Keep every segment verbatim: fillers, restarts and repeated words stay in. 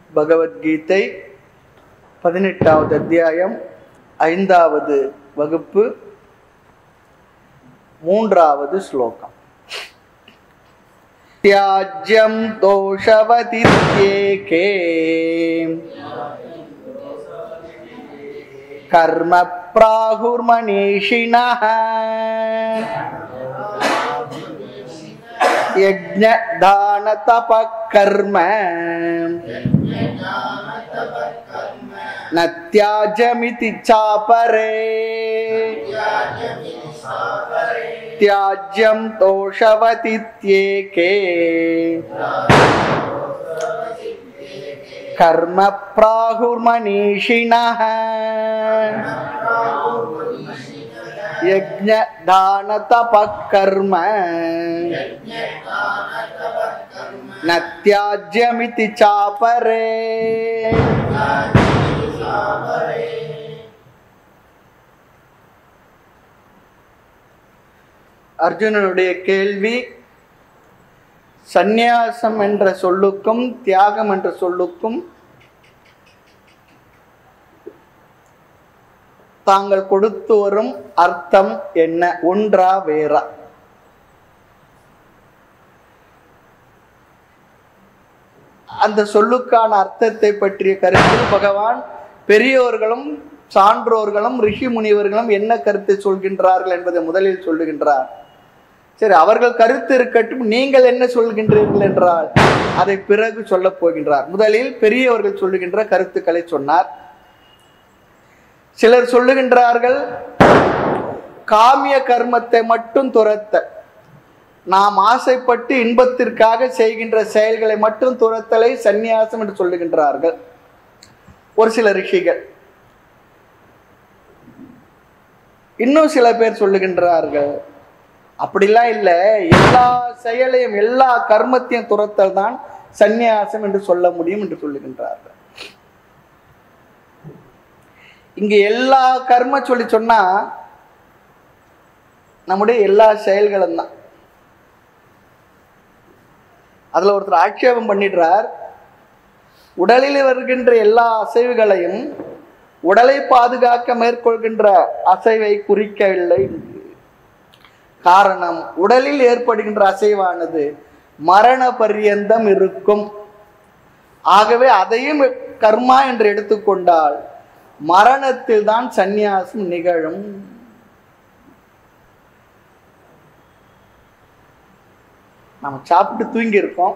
பகவத்கீதை பதினெட்டாவது அத்தியாயம் ஐந்தாவது வகுப்பு மூன்றாவது ஸ்லோகம். தியாஜ்யம் தோஷவதித்யேகே கர்ம பிராகுர்மனீஷிணः யஜ்ஞ தான தப கர்ம ந த்யாஜ்யமிதி சாபரே. தியாஜ்யம் தோஷவதித்யேகே கர்ம பிராகுர்மனீஷிணः யஜ்ஞ தான தப கர்ம ந த்யாஜ்யமிதி சாபரே. அர்ஜுனனுடைய கேள்வி சந்நியாசம் என்ற சொல்லுக்கும் தியாகம் என்ற சொல்லுக்கும் தாங்கள் கொடுத்து வரும் அர்த்தம் என்ன, ஒன்றா வேறா? அந்த சொல்லுக்கான அர்த்தத்தை பற்றிய கருத்தில் பகவான் பெரியோர்களும் சான்றோர்களும் ரிஷி முனிவர்களும் என்ன கருத்தை சொல்கின்றார்கள் என்பதை முதலில் சொல்லுகின்றார். சரி, அவர்கள் கருத்து இருக்கட்டும், நீங்கள் என்ன சொல்கின்றீர்கள் என்றால் அதை பிறகு சொல்ல போகின்றார். முதலில் பெரியவர்கள் சொல்லுகின்ற கருத்துக்களை சொன்னார். சிலர் சொல்லுகின்றார்கள் காமிய கர்மத்தை மட்டும் துரத்த, நாம் ஆசைப்பட்டு இன்பத்திற்காக செய்கின்ற செயல்களை மட்டும் துரத்தலை சந்நியாசம் என்று சொல்லுகின்றார்கள் ஒரு சில ரிஷிகள். இன்னும் சில பேர் சொல்லுகின்றார்கள் அப்படிலாம் இல்லை, எல்லா செயலையும் எல்லா கர்மத்தையும் துரத்தல் தான் சந்நியாசம் என்று சொல்ல முடியும் என்று சொல்லுகின்றார்கள். இங்க எல்லா கர்ம சொல்லி சொன்னா நம்முடைய எல்லா செயல்களும் தான். அதுல ஒருத்தர் ஆட்சேபம் பண்ணிடுறார், உடலில் வருகின்ற எல்லா அசைவுகளையும் உடலை பாதுகாக்க மேற்கொள்கின்ற அசைவை குறிக்கவில்லை. காரணம், உடலில் ஏற்படுகின்ற அசைவானது மரண பரியந்தம் இருக்கும். ஆகவே அதையும் கர்மா என்று எடுத்துக்கொண்டால் மரணத்தில் தான் சந்நியாசம் நிகழும். நம்ம சாப்பிட்டு தூங்கி இருக்கோம்,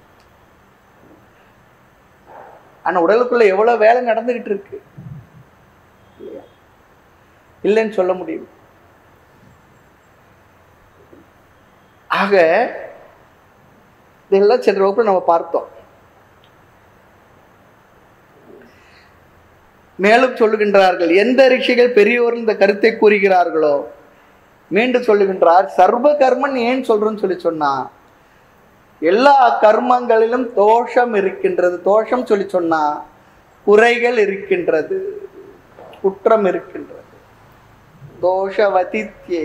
ஆனா உடலுக்குள்ள எவ்வளவு வேலை நடந்துகிட்டு இருக்கு, இல்லைன்னு சொல்ல முடியும். ஆக இதெல்லாம் சென்ற வகுப்புல நம்ம பார்த்தோம். மேலும் சொல்லுகின்றார்கள், எந்த ரிஷிகள் பெரியோர் இந்த கருத்தை கூறுகிறார்களோ மீண்டும் சொல்லுகின்றார், சர்வ கர்மன் ஏன் சொல்றேன்னு சொல்லி சொன்னா எல்லா கர்மங்களிலும் தோஷம் இருக்கின்றது. தோஷம் சொல்லி சொன்னா குறைகள் இருக்கின்றது, குற்றம் இருக்கின்றது. தோஷவதித்யே,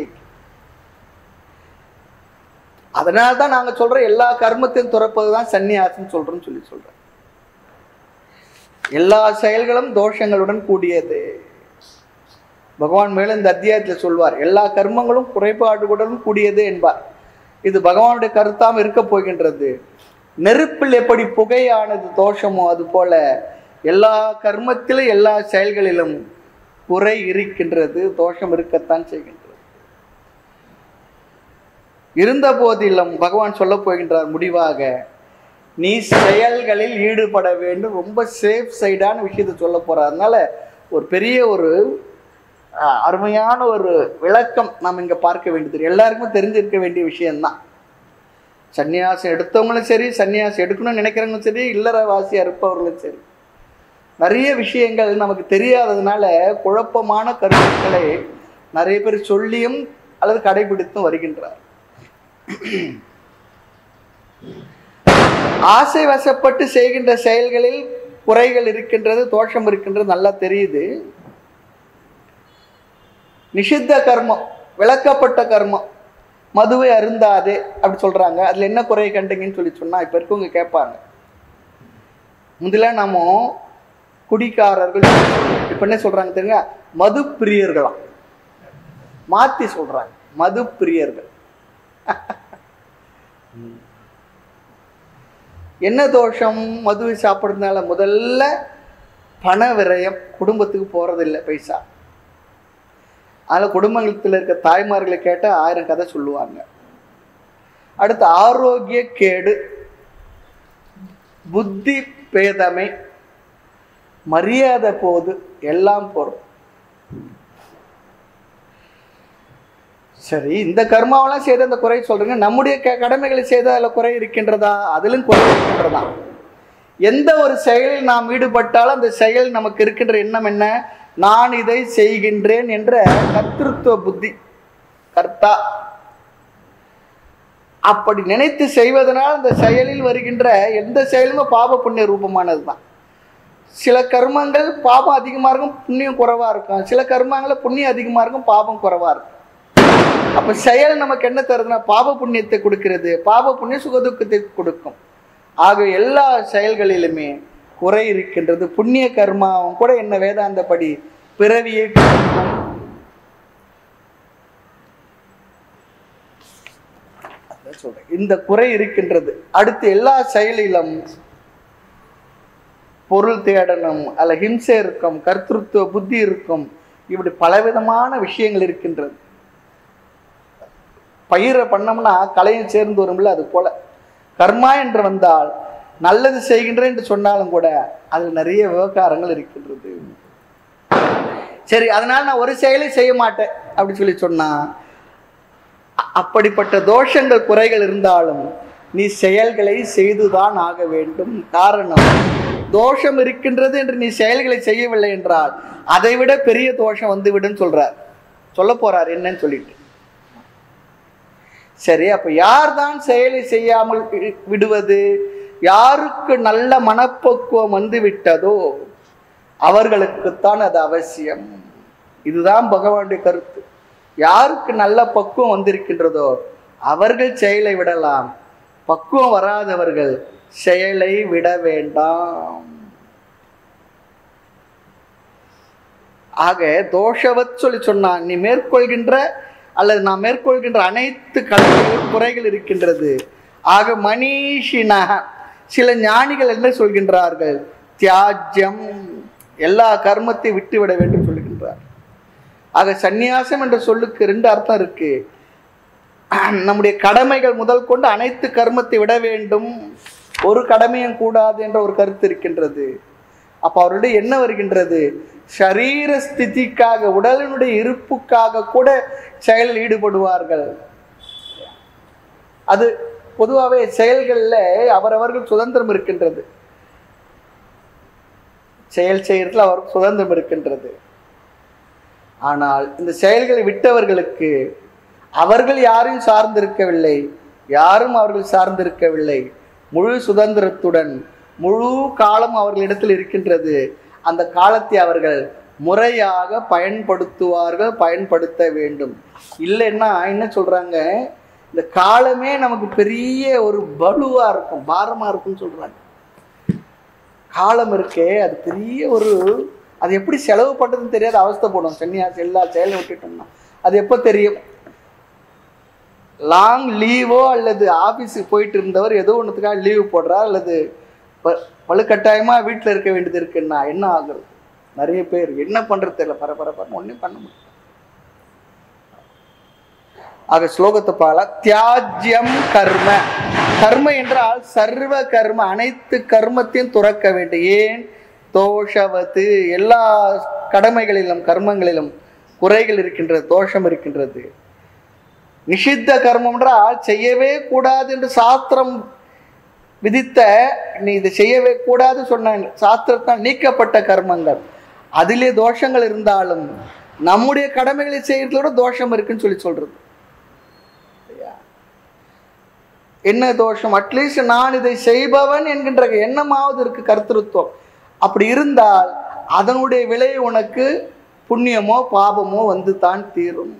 அதனால்தான் நாங்க சொல்றோம் எல்லா கர்மத்தையும் துறப்பதுதான் சந்நியாசம் சொல்றோம்னு சொல்லி சொல்றோம். எல்லா செயல்களும் தோஷங்களுடன் கூடியது. பகவான் மேலும் இந்த அத்தியாயத்தில் சொல்வார், எல்லா கர்மங்களும் குறைபாடுகளுடன் கூடியது என்பார். இது பகவானுடைய கருத்தாம் இருக்க போகின்றது. நெருப்பில் எப்படி புகையானது தோஷமோ அது போல எல்லா கர்மத்திலும் எல்லா செயல்களிலும் குறை இருக்கின்றது, தோஷம் இருக்கத்தான் செய்கின்றது. இருந்த போதிலும் பகவான் சொல்ல போகின்றார் முடிவாக, நீ செயல்களில் ஈடுபட வேண்டும். ரொம்ப சேஃப் சைடான விஷயத்தை சொல்ல போறார். அதனால ஒரு பெரிய ஒரு அருமையான ஒரு விளக்கம் நாம் இங்க பார்க்க வேண்டியது, எல்லாருக்குமே தெரிஞ்சிருக்க வேண்டிய விஷயம்தான். சன்னியாசம் எடுத்தவங்களும் சரி, சன்னியாசம் எடுக்கணும்னு நினைக்கிறவங்களும் சரி, இல்லறவாசியா இருப்பவர்களும் சரி, நிறைய விஷயங்கள் நமக்கு தெரியாததுனால குழப்பமான கருத்துக்களை நிறைய பேர் சொல்லியும் அல்லது கடைபிடித்தும் வருகின்றார். ஆசை வசப்பட்டு செய்கின்ற செயல்களில் குறைகள் இருக்கின்றது, தோஷம் இருக்கின்றது, நல்லா தெரியுது. நிஷித்த கர்மம், விளக்கப்பட்ட கர்மம், மதுவை அருந்தாதே அப்படி சொல்றாங்க. அதுல என்ன குறையை கண்டீங்கன்னு சொல்லி சொன்னா இப்ப இருக்கவங்க கேட்பாங்க, முதல்ல நம்ம குடிக்காரர்கள், இப்ப என்ன சொல்றாங்க தெரியுங்க, மது பிரியர்களாம் மாத்தி சொல்றாங்க, மது பிரியர்கள். என்ன தோஷம் மதுவை சாப்பிட்றதுனால? முதல்ல பண விரயம், குடும்பத்துக்கு போறதில்லை பைசா. அதில் குடும்பத்தில் இருக்க தாய்மார்களை கேட்டால் ஆயிரம் கதை சொல்லுவாங்க. அடுத்து ஆரோக்கிய கேடு, புத்தி பேதமை, மரியாதை போது, எல்லாம் போறோம். சரி, இந்த கர்மாவெல்லாம் செய்த அந்த குறை சொல்றீங்க, நம்முடைய க கடமைகளை செய்த அதில் குறை இருக்கின்றதா? அதிலும் குறை இருக்கின்றதா? எந்த ஒரு செயலில் நாம் ஈடுபட்டாலும் அந்த செயல் நமக்கு இருக்கின்ற எண்ணம் என்ன? நான் இதை செய்கின்றேன் என்ற கர்த்திருவ புத்தி, கர்த்தா. அப்படி நினைத்து செய்வதனால் அந்த செயலில் வருகின்ற எந்த செயலுமே பாப புண்ணிய ரூபமானது தான். சில கர்மங்கள் பாபம் அதிகமாக இருக்கும், புண்ணியம் குறைவா இருக்கும். சில கர்மங்கள புண்ணியம் அதிகமாக இருக்கும், பாபம் குறைவா இருக்கும். அப்ப செயல் நமக்கு என்ன தருதுன்னா பாப புண்ணியத்தை கொடுக்கிறது, பாப புண்ணிய சுகதுக்கத்தை கொடுக்கும். ஆக எல்லா செயல்களிலுமே குறை இருக்கின்றது. புண்ணிய கர்மாவும் கூட என்ன வேதாந்தப்படி பிறவியை கொடுக்கும். சொல்றேன், இந்த குறை இருக்கின்றது. அடுத்து எல்லா செயலிலும் பொருள் தேடணும், அல்ல ஹிம்சை இருக்கும், கர்த்திருவ புத்தி இருக்கும், இப்படி பலவிதமான விஷயங்கள் இருக்கின்றது. பயிரை பண்ணோம்னா கலையும் சேர்ந்து வரும்ல, அது போல கர்மா என்று வந்தால் நல்லது செய்கின்றேன் என்று சொன்னாலும் கூட அதில் நிறைய விவகாரங்கள் இருக்கின்றது. சரி, அதனால நான் ஒரு செயலை செய்ய மாட்டேன் அப்படி சொல்லி சொன்னா, அப்படிப்பட்ட தோஷங்கள் குறைகள் இருந்தாலும் நீ செயல்களை செய்துதான் ஆக வேண்டும். காரணம், தோஷம் இருக்கின்றது என்று நீ செயல்களை செய்யவில்லை என்றால் அதை விட பெரிய தோஷம் வந்து விடுன்னு சொல்றார், சொல்ல போறார் என்னன்னு சொல்லிட்டு. சரி, அப்ப யார் தான் செயலை செய்யாமல் விடுவது? யாருக்கு நல்ல மனப்பக்குவம் வந்து விட்டதோ அவர்களுக்குத்தான் அது அவசியம். இதுதான் பகவானுடைய கருத்து. யாருக்கு நல்ல பக்குவம் வந்திருக்கின்றதோ அவர்கள் செயலை விடலாம், பக்குவம் வராதவர்கள் செயலை விட வேண்டாம். ஆக தோஷவத் சொல்லி சொன்னான், நீ மேற்கொள்கின்ற அல்லது நாம் மேற்கொள்கின்ற அனைத்து கடமைகளும் குறைகள் இருக்கின்றது. ஆக மனிஷின, சில ஞானிகள் என்ன சொல்கின்றார்கள்? தியாஜ்யம், எல்லா கர்மத்தை விட்டுவிட வேண்டும் சொல்லுகின்றார். ஆக சந்நியாசம் என்ற சொல்லுக்கு ரெண்டு அர்த்தம் இருக்கு. நம்முடைய கடமைகள் முதல் கொண்டு அனைத்து கர்மத்தை விட வேண்டும், ஒரு கடமையும் கூடாது என்ற ஒரு கருத்து இருக்கின்றது. அப்ப அவருடைய என்ன வருகின்றது? ஷரீர ஸ்திதிக்காக, உடலினுடைய இருப்புக்காக கூட செயலில் ஈடுபடுவார்கள். அது பொதுவாகவே செயல்களில் அவரவர்கள் சுதந்திரம் இருக்கின்றது, செயல் செய்யறதுல அவருக்கு சுதந்திரம் இருக்கின்றது. ஆனால் இந்த செயல்களை விட்டவர்களுக்கு அவர்கள் யாரையும் சார்ந்திருக்கவில்லை, யாரும் அவர்கள் சார்ந்திருக்கவில்லை, முழு சுதந்திரத்துடன் முழு காலம் அவர்களிடத்தில் இருக்கின்றது. அந்த காலத்தை அவர்கள் முறையாக பயன்படுத்துவார்கள், பயன்படுத்த வேண்டும். இல்லைன்னா என்ன சொல்றாங்க, இந்த காலமே நமக்கு பெரிய ஒரு பலுவா இருக்கும், பாரமா இருக்கும்னு சொல்றாங்க. காலம் இருக்கே அது பெரிய ஒரு, அது எப்படி செலவு பண்றதுன்னு தெரியாது அவஸ்தைப்படும். சன்னியாசி எல்லா செயலும் விட்டுட்டோம்னா அது எப்போ தெரியும்? லாங் லீவோ அல்லது ஆஃபீஸுக்கு போயிட்டு இருந்தவர் ஏதோ ஒன்றுத்துக்காக லீவு போடுறார், அல்லது வலுக்கட்டாயமாக வீட்டில் இருக்க வேண்டியது இருக்குன்னா என்ன ஆகுறது? நிறைய பேர் என்ன பண்ணுறது தெரியல, பரபரப்பாக ஒன்றும் பண்ண முடியும். ஆக ஸ்லோகத்தை பால, தியாஜ்யம் கர்ம, கர்ம என்றால் சர்வ கர்ம, அனைத்து கர்மத்தையும் துறக்க வேண்டும். ஏன்? தோஷவத்து, எல்லா கடமைகளிலும் கர்மங்களிலும் குறைகள் இருக்கின்றது, தோஷம் இருக்கின்றது. நிஷித்த கர்மம் என்றால் செய்யவே கூடாது என்று சாஸ்திரம் விதித்த, நீ இதை செய்யவே கூடாது சொன்ன சாஸ்திரத்தால் நீக்கப்பட்ட கர்மங்கள், அதிலே தோஷங்கள் இருந்தாலும் நம்முடைய கடமைகளை செய்யறதோட தோஷம் இருக்குன்னு சொல்லி சொல்றது. என்ன தோஷம்? அட்லீஸ்ட் நான் இதை செய்பவன் என்கின்ற எண்ணமாவது இருக்கு, கர்த்திருவம். அப்படி இருந்தால் அதனுடைய விலை உனக்கு புண்ணியமோ பாபமோ வந்து தான் தீரும்.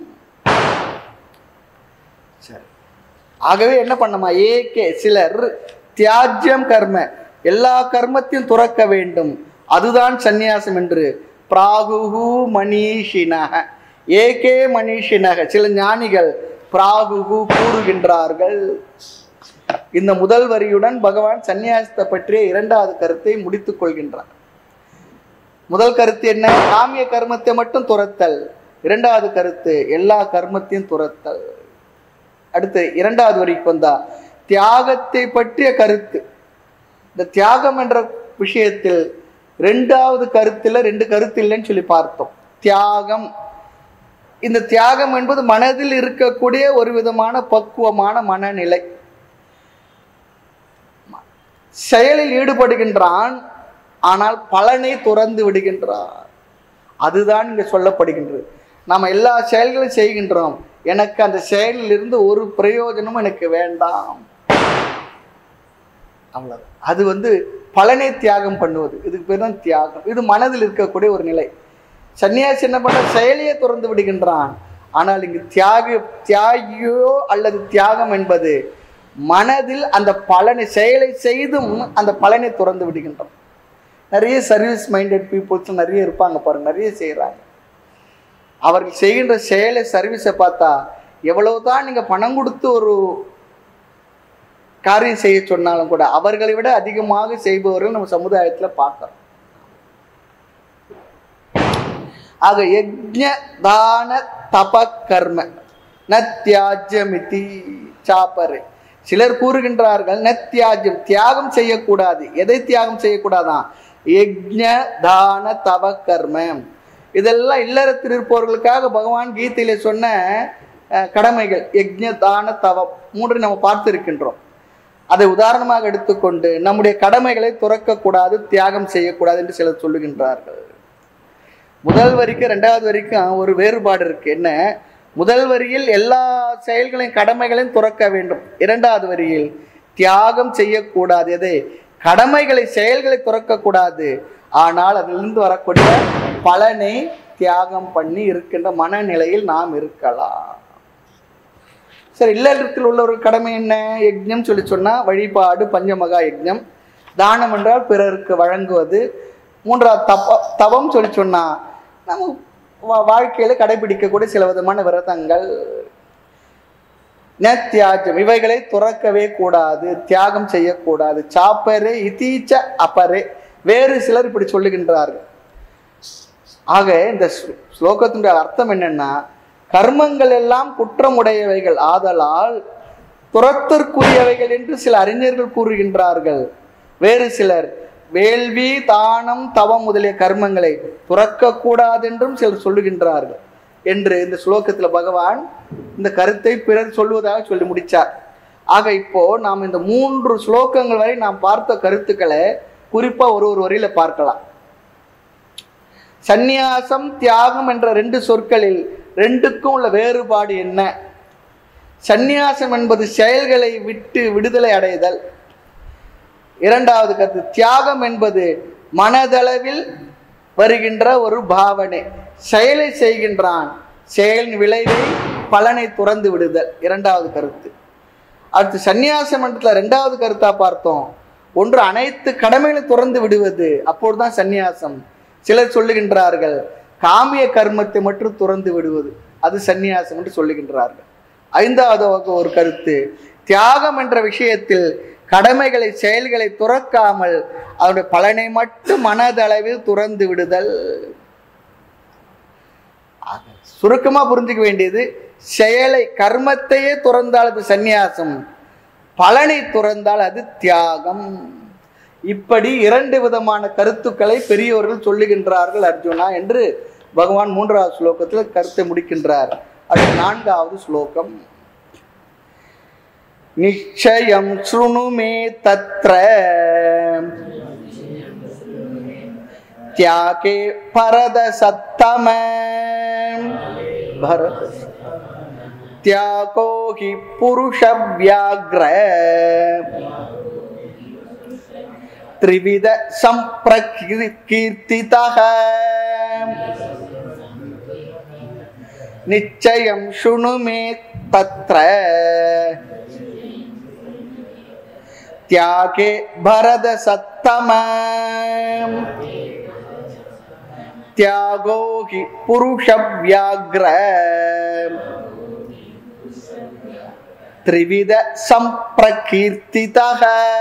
சரி, ஆகவே என்ன பண்ணமா, ஏகே சிலர் தியாஜ்யம் கர்ம, எல்லா கர்மத்தையும் துறக்க வேண்டும், அதுதான் சந்நியாசம் என்று பிராகுகு மனிஷினக ஏகே மனிஷினக சில ஞானிகள் பிராகுகு கூறுகின்றார்கள். இந்த முதல் வரியுடன் பகவான் சந்நியாசத்தை பற்றிய இரண்டாவது கருத்தை முடித்துக் கொள்கின்றார். முதல் கருத்து என்ன? காமிய கர்மத்தை மட்டும் துரத்தல். இரண்டாவது கருத்து எல்லா கர்மத்தையும் துரத்தல். அடுத்து இரண்டாவது வரிக்கு வந்தா தியாகத்தை பற்றிய கருத்து. இந்த தியாகம் என்ற விஷயத்தில் ரெண்டாவது கருத்துல ரெண்டு கருத்து இல்லைன்னு சொல்லி பார்த்தோம். தியாகம், இந்த தியாகம் என்பது மனதில் இருக்கக்கூடிய ஒரு விதமான பக்குவமான மனநிலை. செயலில் ஈடுபடுகின்றான், ஆனால் பலனை துறந்து விடுகின்றான். அதுதான் இங்க சொல்லப்படுகின்றது. நாம் எல்லா செயல்களையும் செய்கின்றோம், எனக்கு அந்த செயலில் இருந்து ஒரு பிரயோஜனமும் எனக்கு வேண்டாம், அவ்வளவு. அது வந்து பலனை தியாகம் பண்ணுவது, இதுக்கு பேர் தான் தியாகம். இது மனதில் இருக்கக்கூடிய ஒரு நிலை. சன்னியாசி என்ன பண்ண? செயலையே துறந்து விடுகின்றான். ஆனால் இங்கு தியாக தியாகியோ அல்லது தியாகம் என்பது மனதில் அந்த பலனை செயலை செய்தும் அந்த பலனை துறந்து விடுகின்றான். நிறைய சர்வீஸ் மைண்டட் பீப்புள்ஸ் நிறைய இருப்பாங்க பாருங்க, நிறைய செய்கிறாங்க. அவர்கள் செய்கின்ற செயலை சர்வீஸை பார்த்தா எவ்வளவுதான் நீங்க பணம் கொடுத்து ஒரு காரியம் செய்ய சொன்னாலும் கூட அவர்களை விட அதிகமாக செய்பவர்கள் நம்ம சமுதாயத்தில் பார்க்கிறோம். ஆக யஜ்ஞ தான தப கர்ம நத்தியாஜ்யமிதி சாப்பரே. சிலர் கூறுகின்றார்கள் நத்தியாஜ்யம், தியாகம் செய்யக்கூடாது. எதை தியாகம் செய்யக்கூடாதான்? யஜ்ஞ தான தவ கர்ம. இதெல்லாம் இல்லறத்தில் இருப்பவர்களுக்காக பகவான் கீதையில சொன்ன கடமைகள். யஜ்ஞ தான தவம் மூன்று நம்ம பார்த்து இருக்கின்றோம். அதை உதாரணமாக எடுத்துக்கொண்டு நம்முடைய கடமைகளை துறக்கக்கூடாது, தியாகம் செய்யக்கூடாது என்று சிலர் சொல்லுகின்றார்கள். முதல் வரிக்கு ரெண்டாவது வரிக்கும் ஒரு வேறுபாடு இருக்கு. என்ன? முதல் வரியில் எல்லா செயல்களையும் கடமைகளையும் துறக்க வேண்டும், இரண்டாவது வரியில் தியாகம் செய்யக்கூடாது. எதை? கடமைகளை செயல்களை துறக்கக்கூடாது, ஆனால் அதிலிருந்து வரக்கூடிய பலனை தியாகம் பண்ணி இருக்கின்ற மனநிலையில் நாம் இருக்கலாம். சரி, இல்லறத்தில் உள்ள ஒரு கடமை என்ன? யஜ்ஞம் சொல்லி சொன்னா வழிபாடு, பஞ்சமகா யஜ்ஞம். தானம் என்றால் பிறருக்கு வழங்குவது. மூன்றாவது தப்ப தவம் சொல்லி சொன்னா நம்ம வாழ்க்கையில கடைபிடிக்கக்கூடிய சில விதமான விரதங்கள். நத்தியாஜம், இவைகளை துறக்கவே கூடாது, தியாகம் செய்யக்கூடாது. சாப்பரே இதீச்ச அப்பரே, வேறு சிலர் இப்படி சொல்லுகின்றார்கள். ஆக இந்த ஸ்லோகத்தினுடைய அர்த்தம் என்னன்னா, கர்மங்கள் எல்லாம் குற்றமுடையவைகள் ஆதலால் துறத்திற்குரியவைகள் என்று சில அறிஞர்கள் கூறுகின்றார்கள். வேறு சிலர் வேள்வி, தானம், தவம் முதலிய கர்மங்களை துறக்க கூடாது என்றும் சிலர் சொல்லுகின்றார்கள் என்று இந்த ஸ்லோகத்தில் பகவான் இந்த கருத்தை பிறர் சொல்வதாக சொல்லி முடித்தார். ஆக இப்போ நாம் இந்த மூன்று ஸ்லோகங்கள் வரை நாம் பார்த்த கருத்துக்களை குறிப்பா ஒரு ஒரு வரியில பார்க்கலாம். சந்நியாசம், தியாகம் என்ற ரெண்டு சொற்களில் ரெண்டுக்கும் உள்ள வேறுபாடு என்ன? சந்நியாசம் என்பது செயல்களை விட்டு விடுதலை அடைதல். இரண்டாவது கருத்து தியாகம் என்பது மனதளவில் வருகின்ற ஒரு பாவனை. செயலை செய்கின்றான், செயலின் விளைவை பலனை துறந்து விடுதல் இரண்டாவது கருத்து. அடுத்து சந்நியாச மண்டலத்தில் ரெண்டாவது கருத்தா பார்த்தோம். ஒன்று அனைத்து கடமைகளை துறந்து விடுவது, அப்போதுதான் சந்நியாசம். சிலர் சொல்லுகின்றார்கள் காமிய கர்மத்தை மட்டும் துறந்து விடுவது, அது சந்நியாசம் என்று சொல்லுகின்றார்கள். ஐந்தாவது ஒரு கருத்து தியாகம் என்ற விஷயத்தில் கடமைகளை செயல்களை துறக்காமல் அவருடைய பலனை மட்டும் மனதளவில் துறந்து விடுதல். சுருக்கமா புரிஞ்சுக்க வேண்டியது, செயலை கர்மத்தையே துறந்தால் அது சந்நியாசம், பலனை துறந்தால் அது தியாகம். இப்படி இரண்டு விதமான கருத்துக்களை பெரியோர்கள் சொல்லுகின்றார்கள் அர்ஜுனா என்று பகவான் மூன்றாவது ஸ்லோகத்தில் கருத்தை முடிக்கின்றார். அது நான்காவது ஸ்லோகம். நிச்சயம் ஸ்ருணுமே தத்ர தியாகே பரத சத்தம பரத தியாகோ ஹி புருஷ வியாக்ர த்ரிவித சம்பிரகீர்த்திதஹ நிச்சயம் ஸ்ருணுமே தத்ர தியாகே பரத சத்தம தியாகோ ஹி புருஷ வியாக்ர த்ரிவித சம்பிரகீர்த்திதஹ.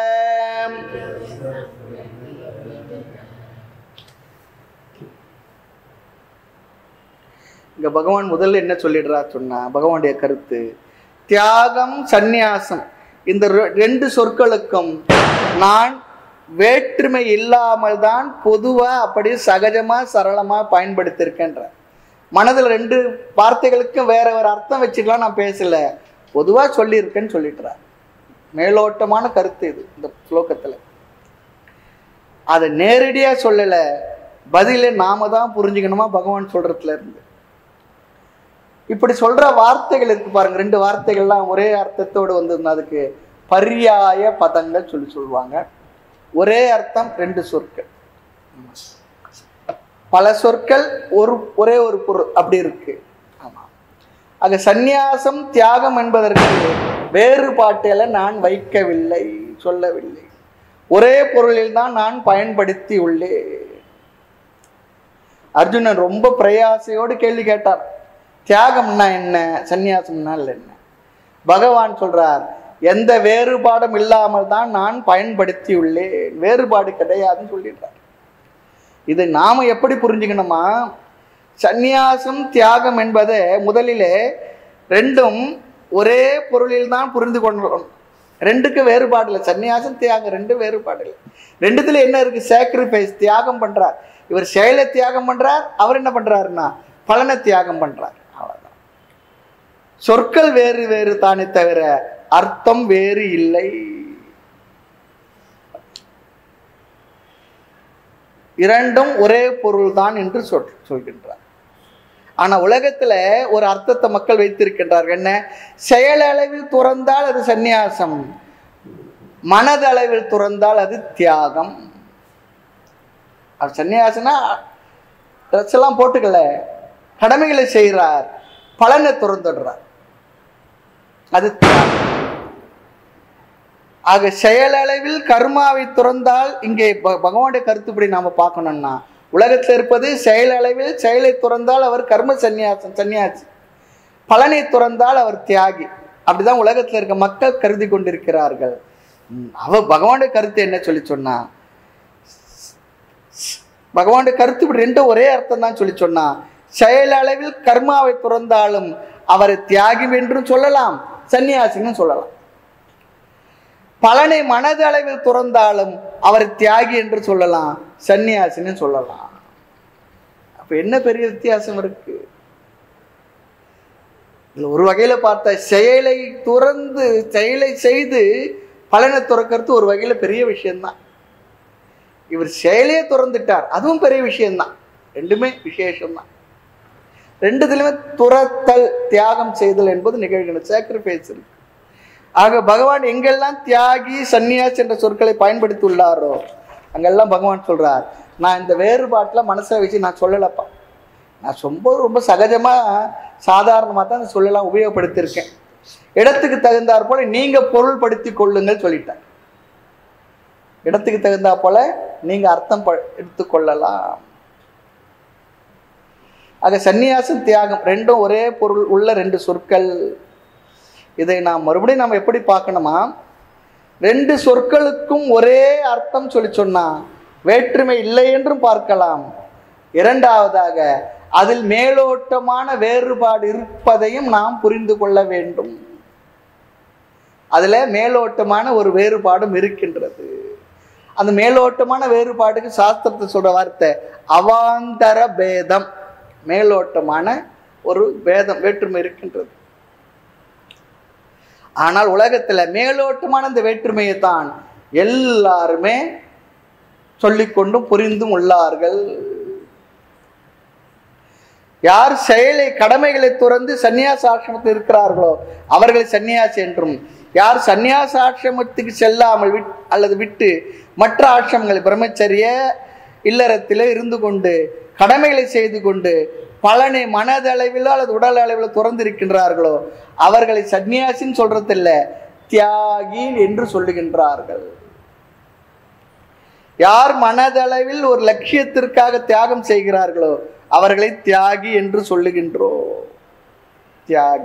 இங்க பகவான் முதல்ல என்ன சொல்லிடுறார் சொன்னா, பகவானுடைய கருத்து தியாகம் சந்நியாசம் இந்த ரெண்டு சொற்களுக்கும் நான் வேற்றுமை இல்லாமல் தான் பொதுவா அப்படி சகஜமா சரளமா பயன்படுத்தியிருக்கேன்ற. மனதில் ரெண்டு வார்த்தைகளுக்கும் வேற வேற அர்த்தம் வச்சுக்கலாம் நான் பேசல, பொதுவா சொல்லியிருக்கேன்னு சொல்லிட்டுறார். மேலோட்டமான கருத்து இது இந்த ஸ்லோகத்துல. அதை நேரடியா சொல்லல, பதில நாம தான் புரிஞ்சுக்கணுமா பகவான் சொல்றதுல இருந்து. இப்படி சொல்ற வார்த்தைகள் இருக்கு பாருங்க, ரெண்டு வார்த்தைகள்லாம் ஒரே அர்த்தத்தோடு வந்ததுன்னா அதுக்கு பர்யாய பதங்கள் சொல்லி சொல்லுவாங்க. ஒரே அர்த்தம் ரெண்டு சொற்கள், பல சொற்கள் ஒரு ஒரே ஒரு பொருள் அப்படி இருக்கு. ஆமா, ஆக சந்நியாசம் தியாகம் என்பதற்கு வேறுபாட்டில நான் வைக்கவில்லை, சொல்லவில்லை. ஒரே பொருளில் தான் நான் பயன்படுத்தி உள்ளேன். அர்ஜுனன் ரொம்ப பிரயாசையோடு கேள்வி கேட்டார், தியாகம்னா என்ன, சந்நியாசம்னா என்ன? பகவான் சொல்றார், எந்த வேறுபாடும் இல்லாமல் தான் நான் பயன்படுத்தி உள்ளேன், வேறுபாடு கிடையாதுன்னு சொல்லிடுறார். இது நாம எப்படி புரிஞ்சுக்கணுமா, சந்நியாசம் தியாகம் என்பதை முதலிலே ரெண்டும் ஒரே பொருளில் தான் புரிந்து கொள்ளணும். ரெண்டுக்கு வேறுபாடு இல்லை, சந்நியாசம் தியாகம் ரெண்டு வேறுபாடு இல்லை. ரெண்டுத்துல என்ன இருக்கு, சாக்ரிஃபைஸ், தியாகம் பண்றார். இவர் செயலை தியாகம் பண்றார், அவர் என்ன பண்றாருன்னா பலனை தியாகம் பண்றார். அவ்வளவுதான். சொற்கள் வேறு வேறு தானே தவிர அர்த்தம் வேறு இல்லை. இரண்டும் ஒரே பொருள் தான் என்று சொல் சொல்கின்றார். ஆனா உலகத்துல ஒரு அர்த்தத்தை மக்கள் வைத்திருக்கின்றார்கள். என்ன, செயலளவில் துறந்தால் அது சந்நியாசம், மனதளவில் துறந்தால் அது தியாகம். அது சந்நியாசனா ட்ரெஸ் எல்லாம் போட்டுக்கல, கடமைகளை செய்கிறார், பலனை துறந்துடுறார், அது தியாகம். ஆக செயலளவில் கர்மாவை துறந்தால், இங்கே பகவானுடைய கருத்துப்படி நாம பார்க்கணும்னா உலகத்தில் இருப்பது செயலளவில் செயலை துறந்தால் அவர் கர்ம சந்நியாசம் சன்னியாசி, பலனை துறந்தால் அவர் தியாகி. அப்படிதான் உலகத்தில் இருக்க மக்கள் கருதி கொண்டிருக்கிறார்கள். அவர் பகவானுடைய கருத்து என்ன சொல்லி சொன்னா, பகவானுடைய கருத்து இப்படி ரெண்டும் ஒரே அர்த்தம் தான் சொல்லி சொன்னா, செயலளவில் கர்மாவை துறந்தாலும் அவரை தியாகி என்றும் சொல்லலாம், சன்னியாசின்னு சொல்லலாம். பலனை மனது அளவில் துறந்தாலும் அவர் தியாகி என்று சொல்லலாம், சன்னியாசின்னு சொல்லலாம். அப்ப என்ன பெரிய வித்தியாசம் இருக்கு ஒரு வகையில பார்த்த, செயலை துறந்து செயலை செய்து பலனை துறக்கிறது ஒரு வகையில பெரிய விஷயம்தான். இவர் செயலையே துறந்துட்டார், அதுவும் பெரிய விஷயம்தான். ரெண்டுமே விசேஷம்தான். ரெண்டுத்திலுமே துறத்தல், தியாகம் செய்தல் என்பது நிகழ்கிறது, சாக்ரிஃபைஸ் இருக்கு. ஆக பகவான் எங்கெல்லாம் தியாகி சன்னியாசி என்ற சொற்களை பயன்படுத்தி உள்ளாரோ அங்கெல்லாம் பகவான் சொல்றார், நான் இந்த வேறுபாட்டில் மனசை வச்சு நான் சொல்லலப்பா, நான் ரொம்ப ரொம்ப சகஜமா சாதாரணமாக தான் சொல்லலாம் உபயோகப்படுத்தியிருக்கேன். இடத்துக்கு தகுந்தாற் போல நீங்க பொருள்படுத்தி கொள்ளுங்கள் சொல்லிட்டேன். இடத்துக்கு தகுந்தா போல நீங்க அர்த்தம் எடுத்துக்கொள்ளலாம். ஆக சந்நியாசம் தியாகம் ரெண்டும் ஒரே பொருள் உள்ள ரெண்டு சொற்கள். இதை நாம் மறுபடியும் நாம் எப்படி பார்க்கணுமா, ரெண்டு சொற்களுக்கும் ஒரே அர்த்தம் சொல்லி சொன்னா வேற்றுமை இல்லை என்றும் பார்க்கலாம். இரண்டாவதாக அதில் மேலோட்டமான வேறுபாடு இருப்பதையும் நாம் புரிந்து கொள்ள வேண்டும். அதுல மேலோட்டமான ஒரு வேறுபாடும் இருக்கின்றது. அந்த மேலோட்டமான வேறுபாடுக்கு சாஸ்திரத்தை சொல்ற வார்த்தை அவாந்தர பேதம். மேலோட்டமான ஒரு பேதம், வேற்றுமை இருக்கின்றது. ஆனால் உலகத்துல மேலோட்டமான இந்த வேற்றுமையை தான் எல்லாருமே சொல்லிக்கொண்டும் புரிந்தும் உள்ளார்கள். யார் செயலை கடமைகளை துறந்து சன்னியாச ஆசிரமத்தில் இருக்கிறார்களோ அவர்களை சன்னியாசி என்றும், யார் சன்னியாச ஆசிரமத்துக்கு செல்லாமல் விட் அல்லது விட்டு மற்ற ஆசிரமங்கள் பிரம்மச்சரிய இல்லறத்திலே இருந்து கொண்டு கடமைகளை செய்து கொண்டு பலனை மனதளவிலோ அல்லது உடல் அளவில் துறந்து இருக்கின்றார்களோ அவர்களை சன்னியாசின்னு சொல்றது இல்லை, தியாகி என்று சொல்லுகின்றார்கள். யார் மனதளவில் ஒரு லட்சியத்திற்காக தியாகம் செய்கிறார்களோ அவர்களை தியாகி என்று சொல்லுகின்றோம். தியாகி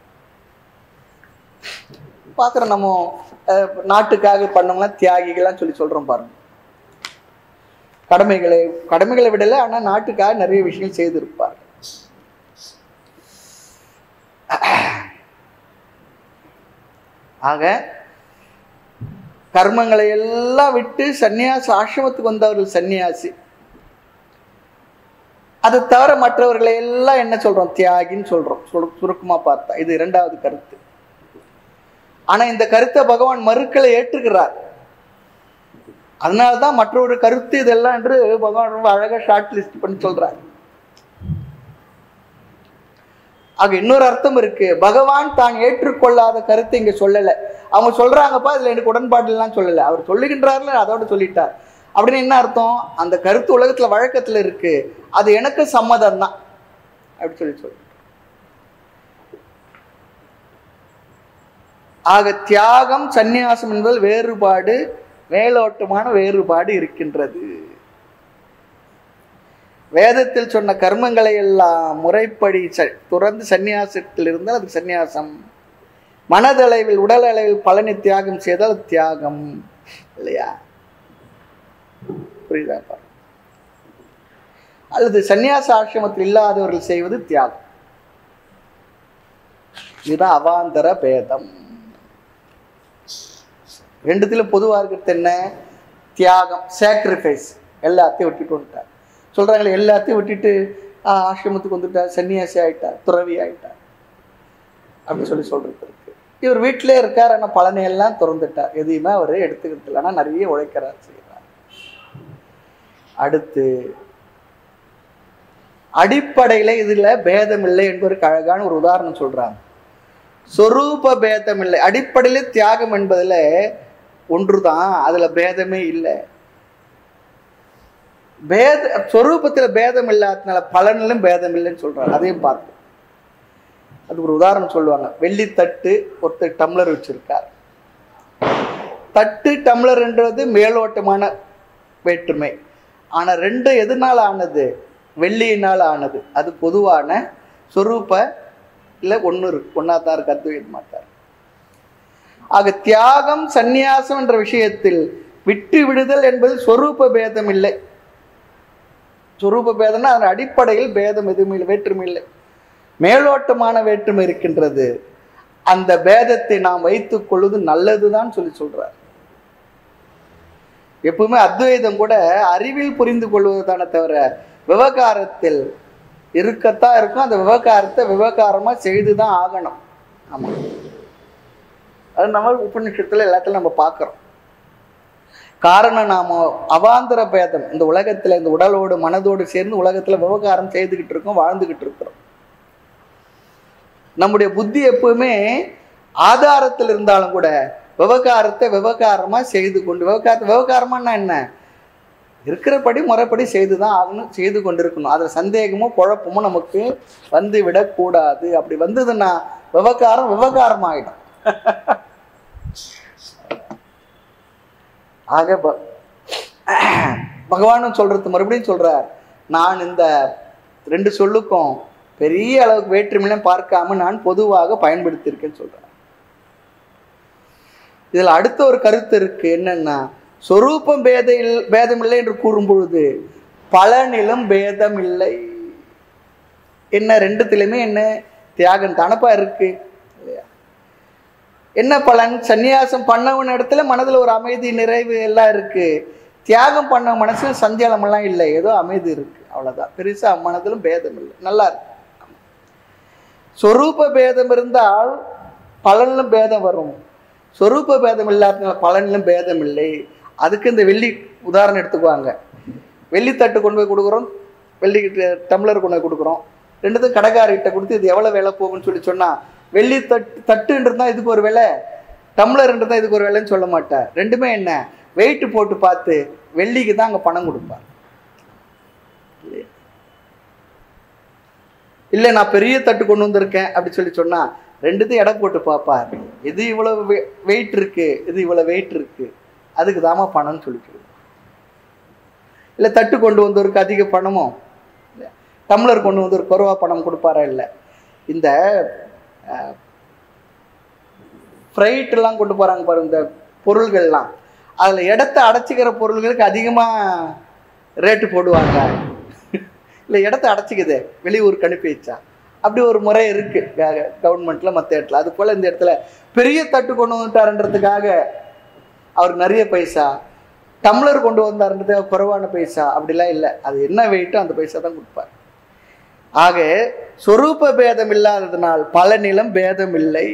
பார்க்குறோம். நம்ம நாட்டுக்காக பண்ணவங்களாம் தியாகிகள்லாம் சொல்லி சொல்றோம் பாருங்க. கடமைகளை கடமைகளை விடலை, ஆனால் நாட்டுக்காக நிறைய விஷயங்கள் செய்திருப்பார். ஆக கர்மங்களை எல்லாம் விட்டு சன்னியாசி ஆசிரமத்துக்கு வந்தவர்கள் சன்னியாசி. அதை தவிர மற்றவர்களை எல்லாம் என்ன சொல்றோம்? தியாகின்னு சொல்றோம். சுருக்கமா பார்த்தா இது இரண்டாவது கருத்து. ஆனா இந்த கருத்தை பகவான் மறுக்களை ஏற்றுக்கிறார். அதனால்தான் மற்றொரு கருத்து இதெல்லாம் என்று பகவான் ரொம்ப அழகா ஷார்ட் லிஸ்ட் பண்ணி சொல்றார். ஆக இன்னொரு அர்த்தம் இருக்கு. பகவான் தான் ஏற்றுக்கொள்ளாத கருத்தை இங்க சொல்லல. அவங்க சொல்றாங்கப்பா இதுல எனக்கு உடன்பாடு எல்லாம் சொல்லல, அவர் சொல்லுகின்றார்ல அதோட சொல்லிட்டார். அப்படின்னு என்ன அர்த்தம்? அந்த கருத்து உலகத்துல வழக்கத்துல இருக்கு, அது எனக்கு சம்மதம் தான் அப்படி சொல்லி சொல்லு. ஆக தியாகம் சந்நியாசம் என்பது வேறுபாடு, மேலோட்டமான வேறுபாடு இருக்கின்றது. வேதத்தில் சொன்ன கர்மங்களை எல்லாம் முறைப்படி துறந்து சந்நியாசத்தில் இருந்தால் அது சந்நியாசம். மனதளவில் உடல் அளவில் பலனை தியாகம் செய்தால் அது தியாகம் இல்லையா? புரியுதா? அல்லது சந்நியாச ஆசிரமத்தில் இல்லாதவர்கள் செய்வது தியாகம். இதுதான் அவாந்தர பேதம். ரெண்டுத்திலும் பொதுவாக இருக்கிறது என்ன? தியாகம், சாக்ரிஃபைஸ். எல்லாத்தையும் விட்டுட்டு வந்துட்டார். சொல்றாங்களே எல்லாத்தையும் விட்டுட்டு ஆசிரமத்துக்கு வந்துட்டார், சன்னியாசி ஆயிட்டார், துறவி ஆயிட்டார் அப்படின்னு சொல்லி சொல்றது இருக்கு. இவர் வீட்டிலே இருக்கார், ஆனால் பழனையெல்லாம் திறந்துட்டார், எதையுமே அவர் எடுத்துக்கிட்டு இல்லை, ஆனால் நிறைய உழைக்கிறார், செய்கிறார். அடுத்து அடிப்படையில இதுல பேதம் இல்லை என்பதற்கு அழகான ஒரு உதாரணம் சொல்றாங்க. சொரூப பேதம் இல்லை. அடிப்படையில தியாகம் என்பதுல ஒன்றுதான், அதுல பேதமே இல்லை. பேத சொரூபத்துல பேதம் இல்லாததுனால பலனிலும் பேதம் இல்லைன்னு சொல்றாங்க. அதையும் பார்த்து அது ஒரு உதாரணம் சொல்லுவாங்க. வெள்ளி தட்டு, ஒருத்தர் டம்ளர் வச்சிருக்கார். தட்டு டம்ளர்ன்றது மேலோட்டமான வேற்றுமை. ஆனா ரெண்டு எதுனால ஆனது? வெள்ளியினால் ஆனது. அது பொதுவான சொரூப இல்லை ஒன்று இருக்கு, ஒன்னா தான் இருக்கு, அத்வைத மாட்டார். ஆக தியாகம் சந்நியாசம் என்ற விஷயத்தில் விட்டு விடுதல் என்பது சொரூப பேதம் இல்லை. சொரூப பேதம்னா அதன் அடிப்படையில் பேதம் எதுவுமே இல்லை, வேற்றுமை இல்லை, மேலோட்டமான வேற்றுமை இருக்கின்றது. அந்த பேதத்தை நாம் வைத்துக் கொள்வது நல்லதுதான் சொல்லி சொல்றார். எப்பவுமே அத்வைதம் கூட அறிவில் புரிந்து கொள்வதுதானே தவிர விவகாரத்தில் இருக்கத்தான் இருக்கும். அந்த விவகாரத்தை விவகாரமா செய்துதான் ஆகணும். ஆமா, அது நம்ம உபநிஷத்துல எல்லாத்திலும் நம்ம பார்க்கிறோம். காரணம் நாம அவாந்தர பேதம் இந்த உலகத்துல இந்த உடலோடு மனதோடு சேர்ந்து உலகத்துல விவகாரம் செய்துகிட்டு இருக்கோம், வாழ்ந்துகிட்டு இருக்கிறோம். நம்முடைய புத்தி எப்பவுமே ஆதாரத்தில் இருந்தாலும் கூட விவகாரத்தை விவகாரமா செய்து கொண்டு, விவகாரத்தை விவகாரமானா என்ன? இருக்கிறபடி முறைப்படி செய்துதான் ஆகணும், செய்து கொண்டிருக்கணும். அதுல சந்தேகமோ குழப்பமோ நமக்கு வந்து விடக்கூடாது. அப்படி வந்ததுன்னா விவகாரம் விவகாரம் ஆகிடும். ஆக பகவானும் சொல்றது மறுபடியும் சொல்றார், நான் இந்த ரெண்டு சொல்லுக்கும் பெரிய அளவுக்கு வேற்றுமையிலும் பார்க்காம நான் பொதுவாக பயன்படுத்தியிருக்கேன்னு சொல்றேன். இதுல அடுத்த ஒரு கருத்து இருக்கு. என்னன்னா, சொரூபம் பேத பேதம் இல்லை என்று கூறும் பொழுது பலனிலும் பேதம் இல்லை. என்ன? ரெண்டுத்திலுமே என்ன? தியாகம் தானப்பா இருக்கு இல்லையா? என்ன பலன்? சந்நியாசம் பண்ணவன் இடத்துல மனதில் ஒரு அமைதி, நிறைவு எல்லாம் இருக்கு. தியாகம் பண்ண மனசுல சஞ்சலம் எல்லாம் இல்லை, ஏதோ அமைதி இருக்கு, அவ்வளவுதான். பெருசா மனதிலும் பேதம் இல்லை, நல்லா இருக்கு. சொரூப பேதம் இருந்தால் பலனிலும் பேதம் வரும். சொரூப பேதம் இல்லாதனால பலனிலும் பேதம் இல்லை. அதுக்கு இந்த வெள்ளி உதாரணம் எடுத்துக்குவாங்க. வெள்ளி தட்டு கொண்டு போய் கொடுக்குறோம், வெள்ளி டம்ளர் கொண்டு போய் கொடுக்குறோம். ரெண்டுத்துக்கும் கடைக்காரர்கிட்ட கொடுத்து இது எவ்வளோ விலை போகும்னு சொல்லி சொன்னால், வெள்ளி தட்டு தட்டுன்றது தான் இதுக்கு ஒரு விலை, டம்ளர்ன்றது தான் இதுக்கு ஒரு விலைன்னு சொல்ல மாட்டார். ரெண்டுமே என்ன? வெயிட்டு போட்டு பார்த்து வெள்ளிக்கு தான் அங்கே பணம் கொடுப்பார். இல்லை நான் பெரிய தட்டு கொண்டு வந்திருக்கேன் அப்படி சொல்லி சொன்னால் ரெண்டுத்தையும் எடை போட்டு பார்ப்பார். இது இவ்வளவு வெயிட் இருக்கு, இது இவ்வளவு வெயிட் இருக்கு, அதுக்கு தாமா பணம்னு சொல்லிட்டு. இல்லை தட்டு கொண்டு வந்தவருக்கு அதிக பணமோ, டம்ளர் கொண்டு வந்து ஒரு குறைவா பணம் கொடுப்பாரா? இல்லை. இந்த ஃப்ரைட் எல்லாம் கொண்டு போறாங்க பாருங்க, இந்த பொருள்கள்லாம், அதுல இடத்த அடைச்சிக்கிற பொருள்களுக்கு அதிகமா ரேட்டு போடுவாங்க. இல்லை இடத்த அடைச்சிக்குது, வெளியூருக்கு அனுப்பி வச்சா, அப்படி ஒரு முறை இருக்கு கவர்மெண்ட்ல மற்ற இடத்துல. அது போல இந்த இடத்துல பெரிய தட்டு கொண்டு வந்துட்டாருன்றதுக்காக அவருக்கு நிறைய பைசா, டம்ளர் கொண்டு வந்தாருன்றது குறைவான பைசா, அப்படிலாம் இல்லை. அது என்ன வெயிட்டோ அந்த பைசா தான் கொடுப்பார். ஆக சொரூப பேதம் இல்லாததுனால் பலனிலும் பேதம் இல்லை.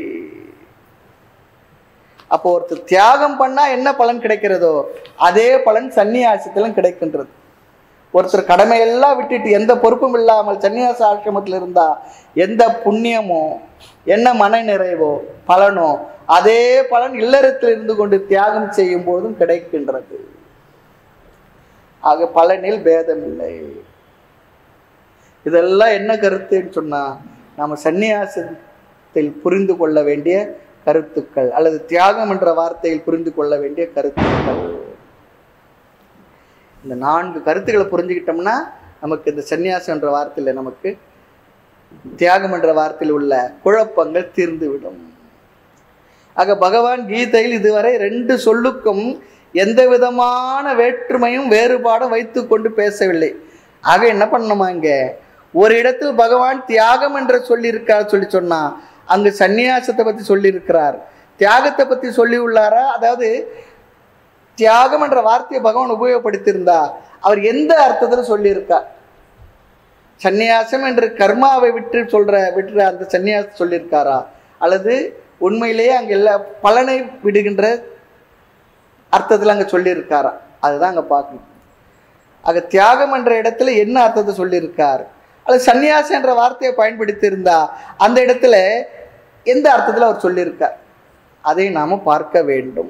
அப்போ ஒருத்தர் தியாகம் பண்ணா என்ன பலன் கிடைக்கிறதோ அதே பலன் சன்னியாசத்திலும் கிடைக்கின்றது. ஒருத்தர் கடமையெல்லாம் விட்டுட்டு எந்த பொறுப்பும் இல்லாமல் சன்னியாச ஆசிரமத்தில் இருந்தா எந்த புண்ணியமோ என்ன மன நிறைவோ பலனோ அதே பலன் இல்லறத்தில் இருந்து கொண்டு தியாகம் செய்யும் போதும் கிடைக்கின்றது. ஆக பலனில் பேதம் இல்லை. இதெல்லாம் என்ன கருத்துன்னு சொன்னா, நாம சன்னியாசத்தில் புரிந்து கொள்ள வேண்டிய கருத்துக்கள், அல்லது தியாகம் என்ற வார்த்தையில் புரிந்து கொள்ள வேண்டிய கருத்துக்கள். இந்த நான்கு கருத்துக்களை புரிஞ்சுக்கிட்டோம்னா நமக்கு இந்த சன்னியாசம் என்ற வார்த்தையில் நமக்கு தியாகம் என்ற வார்த்தையில் உள்ள குழப்பங்கள் தீர்ந்துவிடும். ஆக பகவான் கீதையில் இதுவரை ரெண்டு சொல்லுக்கும் எந்த விதமான வேற்றுமையும் வேறுபாடும் வைத்து கொண்டு பேசவில்லை. ஆக என்ன பண்ணணுமா, இங்க ஒரு இடத்தில் பகவான் தியாகம் என்று சொல்லியிருக்கார் சொல்லி சொன்னா அங்கு சன்னியாசத்தை பத்தி சொல்லியிருக்கிறார், தியாகத்தை பத்தி சொல்லி உள்ளாரா? அதாவது தியாகம் என்ற வார்த்தையை பகவான் உபயோகப்படுத்தியிருந்தா அவர் எந்த அர்த்தத்தில் சொல்லியிருக்கார்? சன்னியாசம் என்று கர்மாவை விட்டு சொல்ற விட்டுற அந்த சன்னியாசம் சொல்லியிருக்காரா, அல்லது உண்மையிலேயே அங்க எல்லா பலனை விடுகின்ற அர்த்தத்தில் அங்க சொல்லியிருக்காரா? அதுதான் அங்க பார்க்கணும். ஆக தியாகம் என்ற இடத்துல என்ன அர்த்தத்தை சொல்லியிருக்கார், அல்லது சன்னியாசம் என்ற வார்த்தையை பயன்படுத்தி இருந்தா அந்த இடத்துல எந்த அர்த்தத்தில் அவர் சொல்லியிருக்கார், அதை நாம பார்க்க வேண்டும்.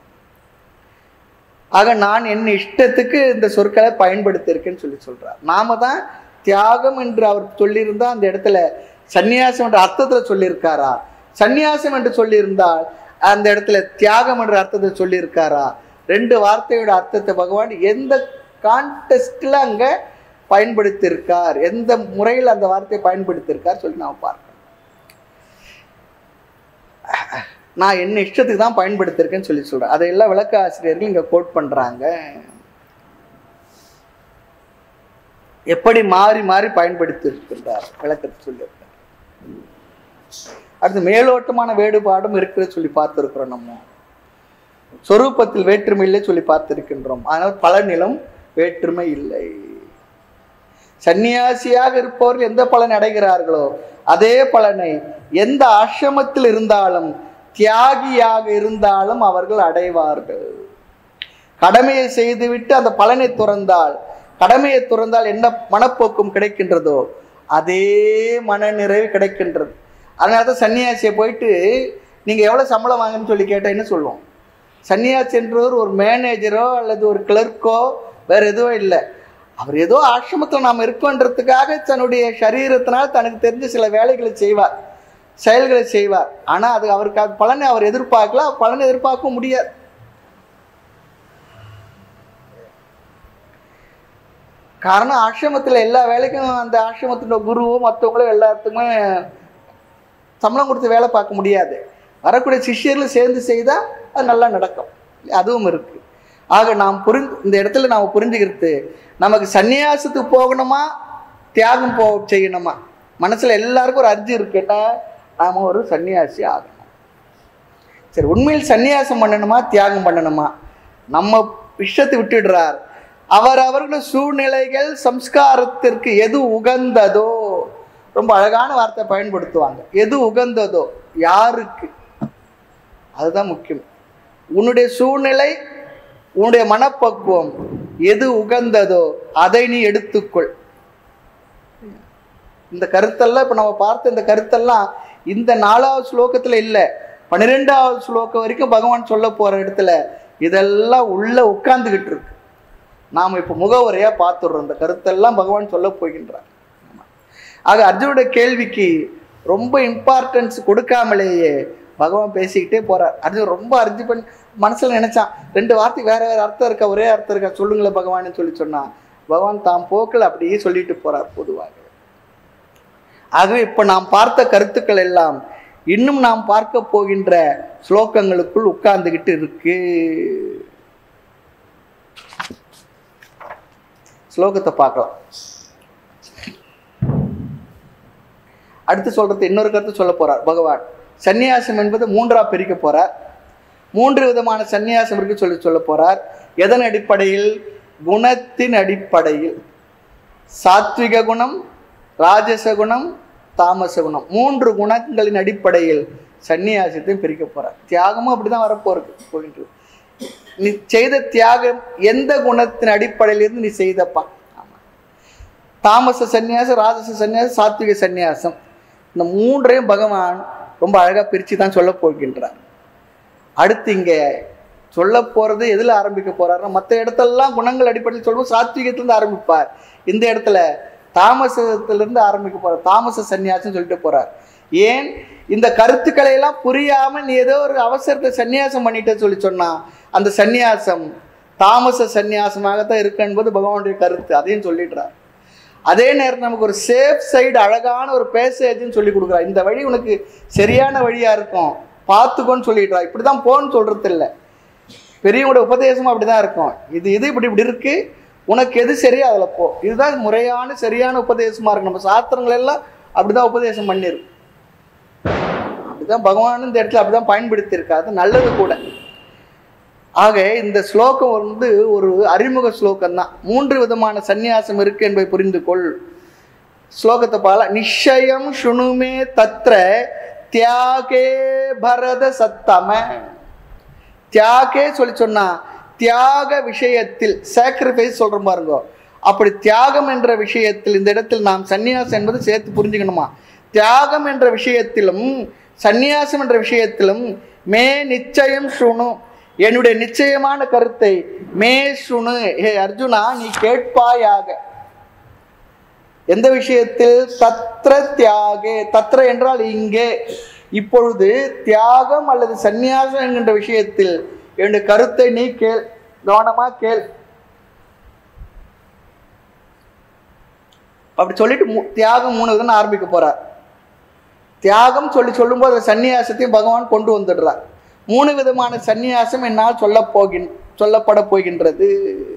ஆக நான் என் இஷ்டத்துக்கு இந்த சொற்களை பயன்படுத்தியிருக்கேன்னு சொல்லி சொல்றார். நாம தான் தியாகம் என்று அவர் சொல்லியிருந்தா அந்த இடத்துல சன்னியாசம் என்ற அர்த்தத்துல சொல்லியிருக்காரா, சன்னியாசம் என்று சொல்லியிருந்தால் அந்த இடத்துல தியாகம் என்ற அர்த்தத்தை சொல்லியிருக்காரா? ரெண்டு வார்த்தையோட அர்த்தத்தை பகவான் எந்த கான்டெஸ்ட்ல அங்க பயன்படுத்தியிருக்கார், எந்த முறையில் அந்த வார்த்தையை பயன்படுத்தியிருக்கார் சொல்லி நாம பார்க்கணும். நான் என்ன இஷ்டத்துக்கு தான் பயன்படுத்தியிருக்கேன்னு சொல்லி சொல்றேன். அதையெல்லாம் விளக்க ஆசிரியர்கள் இங்க கோட் பண்றாங்க. எப்படி மாறி மாறி பயன்படுத்தி இருக்கின்றார் விளக்கத்தை சொல்லியிருக்கார். அடுத்து மேலோட்டமான வேறுபாடும் இருக்கிறது சொல்லி பார்த்திருக்கிறோம். நம்ம சொரூபத்தில் வேற்றுமை இல்லை சொல்லி பார்த்திருக்கின்றோம். ஆனால் பலனிலும் வேற்றுமை இல்லை. சன்னியாசியாக இருப்பவர்கள் எந்த பலன் அடைகிறார்களோ அதே பலனை எந்த ஆசிரமத்தில் இருந்தாலும் தியாகியாக இருந்தாலும் அவர்கள் அடைவார்கள். கடமையை செய்துவிட்டு அந்த பலனை துறந்தால், கடமையை துறந்தால் என்ன மனப்போக்கும் கிடைக்கின்றதோ அதே மன நிறைவு கிடைக்கின்றது. அதனால தான் சன்னியாசியை போயிட்டு நீங்க எவ்வளவு சம்பளம் வாங்கன்னு சொல்லி கேட்டா என்ன சொல்லுவோம்? சன்னியாசி என்றவர் ஒரு மேனேஜரோ அல்லது ஒரு கிளர்க்கோ வேற எதுவும் இல்லை. அவர் ஏதோ ஆசிரமத்தில் நாம் இருக்கோன்றதுக்காக தன்னுடைய சரீரத்தினால் தனக்கு தெரிஞ்ச சில வேலைகளை செய்வார், செயல்களை செய்வார். ஆனா அது அவருக்கு அது பலனை அவர் எதிர்பார்க்கல, பலனை எதிர்பார்க்க முடியாது. காரணம் ஆசிரமத்தில் எல்லா வேலைக்கும் அந்த ஆசிரமத்தின் குருவும் மற்றவங்களும் எல்லாத்துக்குமே சம்பளம் கொடுத்து வேலை பார்க்க முடியாது. வரக்கூடிய சிஷ்யர்கள் சேர்ந்து செய்தால் அது நல்லா நடக்கும். அதுவும் இருக்கு. ஆக நாம் புரிந்து இந்த இடத்துல நாம் புரிஞ்சுக்கிறது, நமக்கு சன்னியாசத்துக்கு போகணுமா தியாகம் போ செய்யணுமா? மனசுல எல்லாருக்கும் ஒரு அர்ஜி இருக்குன்னா நாம ஒரு சன்னியாசி ஆகணும். சரி, உண்மையில் சன்னியாசம் பண்ணணுமா தியாகம் பண்ணணுமா? நம்ம விஷயத்தை விட்டுடுறார். அவர் அவர்கள் சூழ்நிலைகள் சம்ஸ்காரத்திற்கு எது உகந்ததோ, ரொம்ப அழகான வார்த்தை பயன்படுத்துவாங்க, எது உகந்ததோ யாருக்கு, அதுதான் முக்கியம். உன்னுடைய சூழ்நிலை, உன்னுடைய மனப்பக்குவம் எது உகந்ததோ அதை நீ எடுத்துக்கொள். இந்த கருத்தெல்லாம் இப்ப நம்ம பார்த்த இந்த கருத்தெல்லாம் இந்த நாலாவது ஸ்லோகத்துல இல்லை, பன்னிரெண்டாவது ஸ்லோகம் வரைக்கும் பகவான் சொல்ல போற இடத்துல இதெல்லாம் உள்ள உட்கார்ந்துகிட்டு இருக்கு. நாம இப்ப முகவுரையா பார்த்துடுறோம். இந்த கருத்தெல்லாம் பகவான் சொல்ல போகின்றார். ஆக அர்ஜுனுடைய கேள்விக்கு ரொம்ப இம்பார்ட்டன்ஸ் கொடுக்காமலேயே பகவான் பேசிக்கிட்டே போறார். அது ரொம்ப அர்ஜி பண்ணி மனசுல நினைச்சான், ரெண்டு வார்த்தைக்கு வேற வேற அர்த்தம் இருக்கா, ஒரே அர்த்தம் இருக்கா, சொல்லுங்களேன் பகவான்னு சொல்லி சொன்னான். பகவான் தாம் போக்கில் அப்படியே சொல்லிட்டு போறார் பொதுவாக. ஆகவே இப்ப நாம் பார்த்த கருத்துக்கள் எல்லாம் இன்னும் நாம் பார்க்க போகின்ற ஸ்லோகங்களுக்குள் உட்கார்ந்துகிட்டு இருக்கு. ஸ்லோகத்தை பார்க்கலாம். அடுத்து சொல்றது இன்னொரு கருத்து சொல்ல போறார் பகவான். சந்நியாசம் என்பது மூன்றா பிரிக்க போறார். மூன்று விதமான சந்நியாசம் இருக்கு சொல்லி சொல்ல போறார். எதன் அடிப்படையில்? குணத்தின் அடிப்படையில். சாத்விக குணம், ராஜச குணம், தாமச குணம், மூன்று குணங்களின் அடிப்படையில் சந்நியாசத்தையும் பிரிக்க போறார். தியாகமும் அப்படிதான் வரப்போறது போகின்றது. நீ செய்த தியாகம் எந்த குணத்தின் அடிப்படையிலிருந்து நீ செய்தப்பா? ஆமா, தாமச சந்நியாசம், ராஜச சந்நியாசம், சாத்விக சந்நியாசம், இந்த மூன்றையும் பகவான் ரொம்ப அழகா பிரிச்சு தான் சொல்ல போகின்றார். அடுத்து இங்க சொல்ல போறது எதுல ஆரம்பிக்க போறாருன்னா, மற்ற இடத்துலலாம் குணங்கள் அடிப்படையில் சொல்லுவோம், சாத்விகத்திலிருந்து ஆரம்பிப்பார். இந்த இடத்துல தாமசத்திலிருந்து ஆரம்பிக்க போறார். தாமச சந்நியாசம் சொல்லிட்டு போறார். ஏன்? இந்த கருத்துக்களை எல்லாம் புரியாம நீ ஏதோ ஒரு அவசரத்தை சந்நியாசம் பண்ணிட்ட சொல்லி சொன்னா அந்த சந்நியாசம் தாமச சந்நியாசமாகத்தான் இருக்கு என்பது பகவானுடைய கருத்து. அதையும் சொல்லிடுறார். அதே நேரம் நமக்கு ஒரு சேஃப் சைடு அழகான ஒரு பேசேஜ்னு சொல்லி கொடுக்குறார். இந்த வழி உனக்கு சரியான வழியா இருக்கும், பார்த்துக்கோன்னு சொல்லிடுறா. இப்படிதான் போன்னு சொல்றது இல்லை, பெரியவங்களோட உபதேசமும் அப்படிதான் இருக்கும். இது இது இப்படி இப்படி இருக்கு, உனக்கு எது சரியா அதில் போ. இதுதான் முறையான சரியான உபதேசமா இருக்கு. நம்ம சாஸ்திரங்கள் எல்லாம் அப்படிதான் உபதேசம் பண்ணிருக்கு. அப்படிதான் பகவான் இந்த இடத்துல அப்படிதான் பயன்படுத்தி இருக்காது, நல்லது கூட. ஆக இந்த ஸ்லோகம் வந்து ஒரு அறிமுக ஸ்லோகம் தான். மூன்று விதமான சந்நியாசம் இருக்கு என்பதை புரிந்து கொள். ஸ்லோகத்தை பால. நிச்சயம் சுணுமே தத்ர தியாகே பரத சத்தம. தியாகே சொல்லி சொன்னா தியாக விஷயத்தில், சாக்ரிஃபைஸ் சொல்ற பாருங்க. அப்படி தியாகம் என்ற விஷயத்தில் இந்த இடத்தில் நாம் சந்நியாசம் என்பது சேர்த்து புரிஞ்சுக்கணுமா? தியாகம் என்ற விஷயத்திலும் சந்நியாசம் என்ற விஷயத்திலும் மே நிச்சயம் சுணு, என்னுடைய நிச்சயமான கருத்தை மே சுணு, ஹே அர்ஜுனா நீ கேட்பாயாக. எந்த விஷயத்தில்? தத்ர தியாகே. தத்ர என்றால் இங்கே, இப்பொழுது தியாகம் அல்லது சந்நியாசம் என்கின்ற விஷயத்தில் என்னுடைய கருத்தை நீ கேள், கவனமா கேள். அப்படி சொல்லிட்டு தியாகம் மூணு விதம் ஆரம்பிக்க போறார். தியாகம் சொல்லி சொல்லும் போது சந்நியாசத்தையும் பகவான் கொண்டு வந்துடுறார். மூணு விதமான சந்நியாசம் என்னால் சொல்ல போகின் சொல்லப்பட போகின்றது.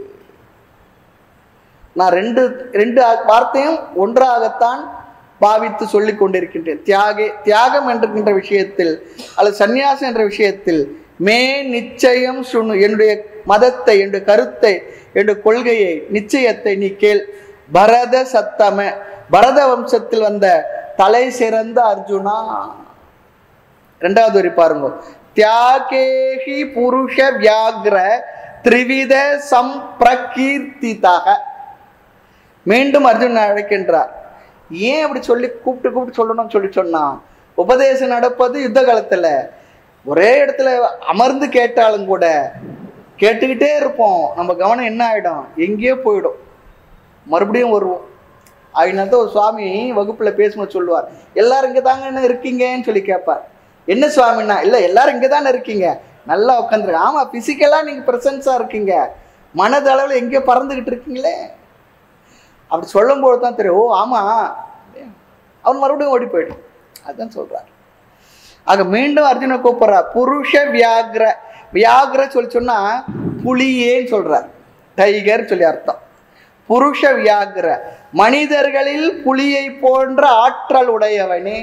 நான் ரெண்டு ரெண்டு வார்த்தையும் ஒன்றாகத்தான் பாவித்து சொல்லி கொண்டிருக்கின்றேன். தியாகே தியாகம் என்கின்ற விஷயத்தில் அல்லது சந்நியாசம் என்ற விஷயத்தில் மே நிச்சயம் சுணு, என்னுடைய மதத்தை, என்னுடைய கருத்தை, என்னுடைய கொள்கையை, நிச்சயத்தை நீ கேள். பரத சத்தம, பரத வம்சத்தில் வந்த தலை சிறந்த அர்ஜுனா. இரண்டாவது வரி பாருங்க. தியாகேஹி புருஷ வியாக்ர திரிவித சம்பிரகீர்த்திதாக. மீண்டும் அர்ஜுன் அழைக்கின்றார். ஏன் அப்படி சொல்லி கூப்பிட்டு கூப்பிட்டு சொல்லணும்னு சொல்லி சொன்னா, உபதேசம் நடப்பது யுத்த காலத்துல. ஒரே இடத்துல அமர்ந்து கேட்டாலும் கூட கேட்டுக்கிட்டே இருப்போம், நம்ம கவனம் என்ன ஆகிடும், எங்கேயோ போயிடும், மறுபடியும் வருவோம். அதனால ஒரு சுவாமி வகுப்புல பேசணும்னு சொல்லுவார். எல்லாரும் இங்கே தாங்க என்ன இருக்கீங்கன்னு சொல்லி கேட்பார். என்ன சுவாமின்னா, இல்லை எல்லாரும் இங்கே தானே இருக்கீங்க, நல்லா உட்காந்துருக்கு. ஆமா, பிசிக்கலா நீங்க பிரசன்ஸா இருக்கீங்க, மனதளவில் எங்கேயோ பறந்துகிட்டு இருக்கீங்களே. அப்படி சொல்லும்போது தான் தெரியும், ஓ ஆமா, அவன் மறுபடியும் ஓடி போயிடும். அதுதான் சொல்றார். ஆக மீண்டும் அர்ஜுன கூப்பிடுறார். புருஷ வியாக்ர. வியாக்ர சொல்லி சொன்னா புலியேன்னு சொல்றார், டைகர் சொல்லி அர்த்தம். புருஷ வியாக்ர, மனிதர்களில் புலியை போன்ற ஆற்றல் உடையவனே.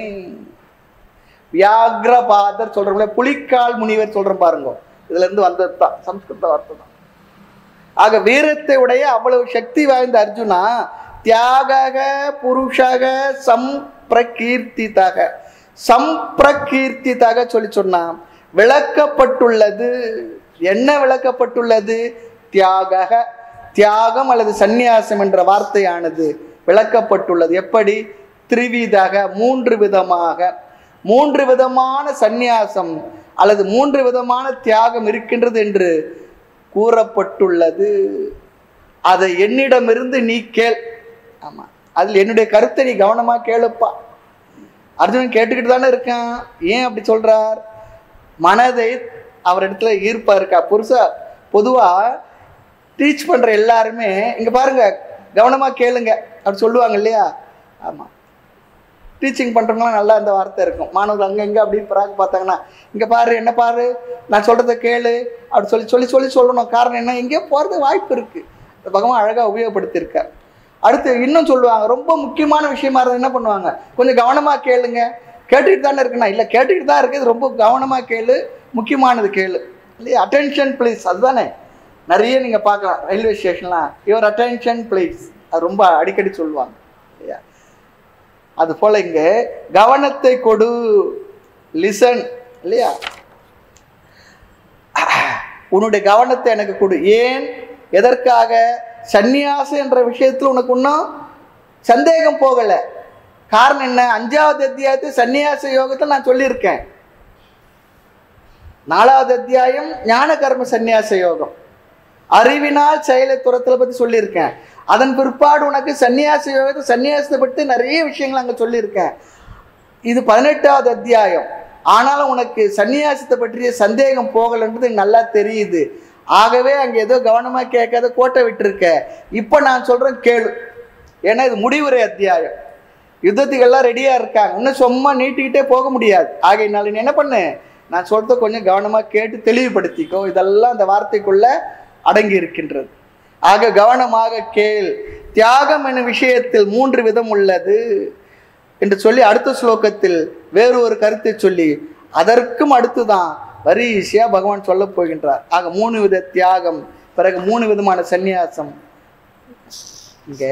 வியாக்ரபாதர் சொல்றோம்ல, புலிக்கால் முனிவர் சொல்றோம் பாருங்க, இதுல இருந்து வந்தது தான், சம்ஸ்கிருத வார்த்தை தான். ஆக வீரத்தை உடைய அவ்வளவு சக்தி வாய்ந்த அர்ஜுனா, தியாக புருஷக சம்பிரகீர்த்திதாக. சம்பிரகீர்த்திதாக சொல்லி சொன்னா விளக்கப்பட்டுள்ளது. என்ன விளக்கப்பட்டுள்ளது? தியாக, தியாகம் அல்லது சந்நியாசம் என்ற வார்த்தையானது விளக்கப்பட்டுள்ளது. எப்படி? திரிவிதாக, மூன்று விதமாக. மூன்று விதமான சந்நியாசம் அல்லது மூன்று விதமான தியாகம் இருக்கின்றது என்று கூறப்பட்டுள்ளது. அதை என்னிடமிருந்து நீ கேள். ஆமா, அதில் என்னுடைய கருத்தை நீ கவனமா கேளுப்பா. அர்ஜுனன் கேட்டுக்கிட்டு தானே இருக்கான். ஏன் அப்படி சொல்றார்? மனதை அவரிடத்துல ஈர்ப்பா இருக்கா. புதுசா பொதுவாக டீச் பண்ணுற எல்லாருமே இங்கே பாருங்க கவனமாக கேளுங்க அப்படி சொல்லுவாங்க இல்லையா? ஆமாம், டீச்சிங் பண்ணுறவங்களாம் நல்லா இந்த வார்த்தை இருக்கும். மாணவர்கள் அங்கே இங்கே அப்படி பிராக் பார்த்தாங்கன்னா இங்கே பாரு என்ன பாரு நான் சொல்கிறத கேளு அப்படி சொல்லி சொல்லி சொல்லி சொல்லணும். காரணம் என்ன? எங்கேயோ போகிறது வாய்ப்பு இருக்குது. பகவான் அழகாக உபயோகப்படுத்தியிருக்கார். அடுத்து இன்னும் சொல்லுவாங்க, ரொம்ப முக்கியமான விஷயமா இருந்தால் என்ன பண்ணுவாங்க, கொஞ்சம் கவனமாக கேளுங்க. கேட்டுக்கிட்டு தானே இருக்குண்ணா, இல்லை கேட்டுக்கிட்டு தான் இருக்குது, ரொம்ப கவனமாக கேளு, முக்கியமானது கேளு இல்லையா? அட்டென்ஷன் ப்ளீஸ், அதுதானே நிறைய நீங்கள் பார்க்கலாம் ரயில்வே ஸ்டேஷன்லாம், யுவர் அட்டென்ஷன் ப்ளீஸ், அது ரொம்ப அடிக்கடி சொல்லுவாங்க இல்லையா? அது போல் இங்கே கவனத்தை கொடு, லிசன் இல்லையா? உன்னுடைய கவனத்தை எனக்கு கொடு. ஏன், எதற்காக? சந்நியாசம் என்ற விஷயத்தில் உனக்கு இன்னும் சந்தேகம் போகலை. காரணம் என்ன? அஞ்சாவது அத்தியாயத்து சந்நியாச யோகத்தை நான் சொல்லியிருக்கேன். நாலாவது அத்தியாயம் ஞான கர்ம சந்நியாச யோகம், அறிவினால் செயலை துரத்தலை பற்றி சொல்லியிருக்கேன். அதன் பிற்பாடு உனக்கு சந்நியாச யோகத்தை சந்நியாசத்தை பற்றி நிறைய விஷயங்கள் அங்கே சொல்லியிருக்கேன். இது பதினெட்டாவது அத்தியாயம். ஆனாலும் உனக்கு சந்நியாசத்தை பற்றிய சந்தேகம் போகலைன்றது நல்லா தெரியுது. ஆகவே அங்கே ஏதோ கவனமாக கேட்காத கோட்டை விட்டுருக்க. இப்போ நான் சொல்கிறேன் கேளு. ஏன்னா இது முடிவுரை அத்தியாயம். யுத்தத்துக்கெல்லாம் ரெடியாக இருக்காங்க, இன்னும் சும்மா நீட்டிக்கிட்டே போக முடியாது. ஆகையினால நீ என்ன பண்ணு, நான் சொல்கிறத கொஞ்சம் கவனமாக கேட்டு தெளிவுபடுத்திக்கோ. இதெல்லாம் அந்த வார்த்தைக்குள்ளே அடங்கி இருக்கின்றது. ஆக கவனமாக கேள். தியாகம் என்னும் விஷயத்தில் மூன்று விதம் உள்ளது என்று சொல்லி அடுத்த ஸ்லோகத்தில் வேறு ஒரு கருத்தை சொல்லி அதற்கும் அடுத்துதான் வரிசையாக பகவான் சொல்ல போகின்றார். ஆக மூணு வித தியாகம், பிறகு மூணு விதமான சந்நியாசம். இங்கே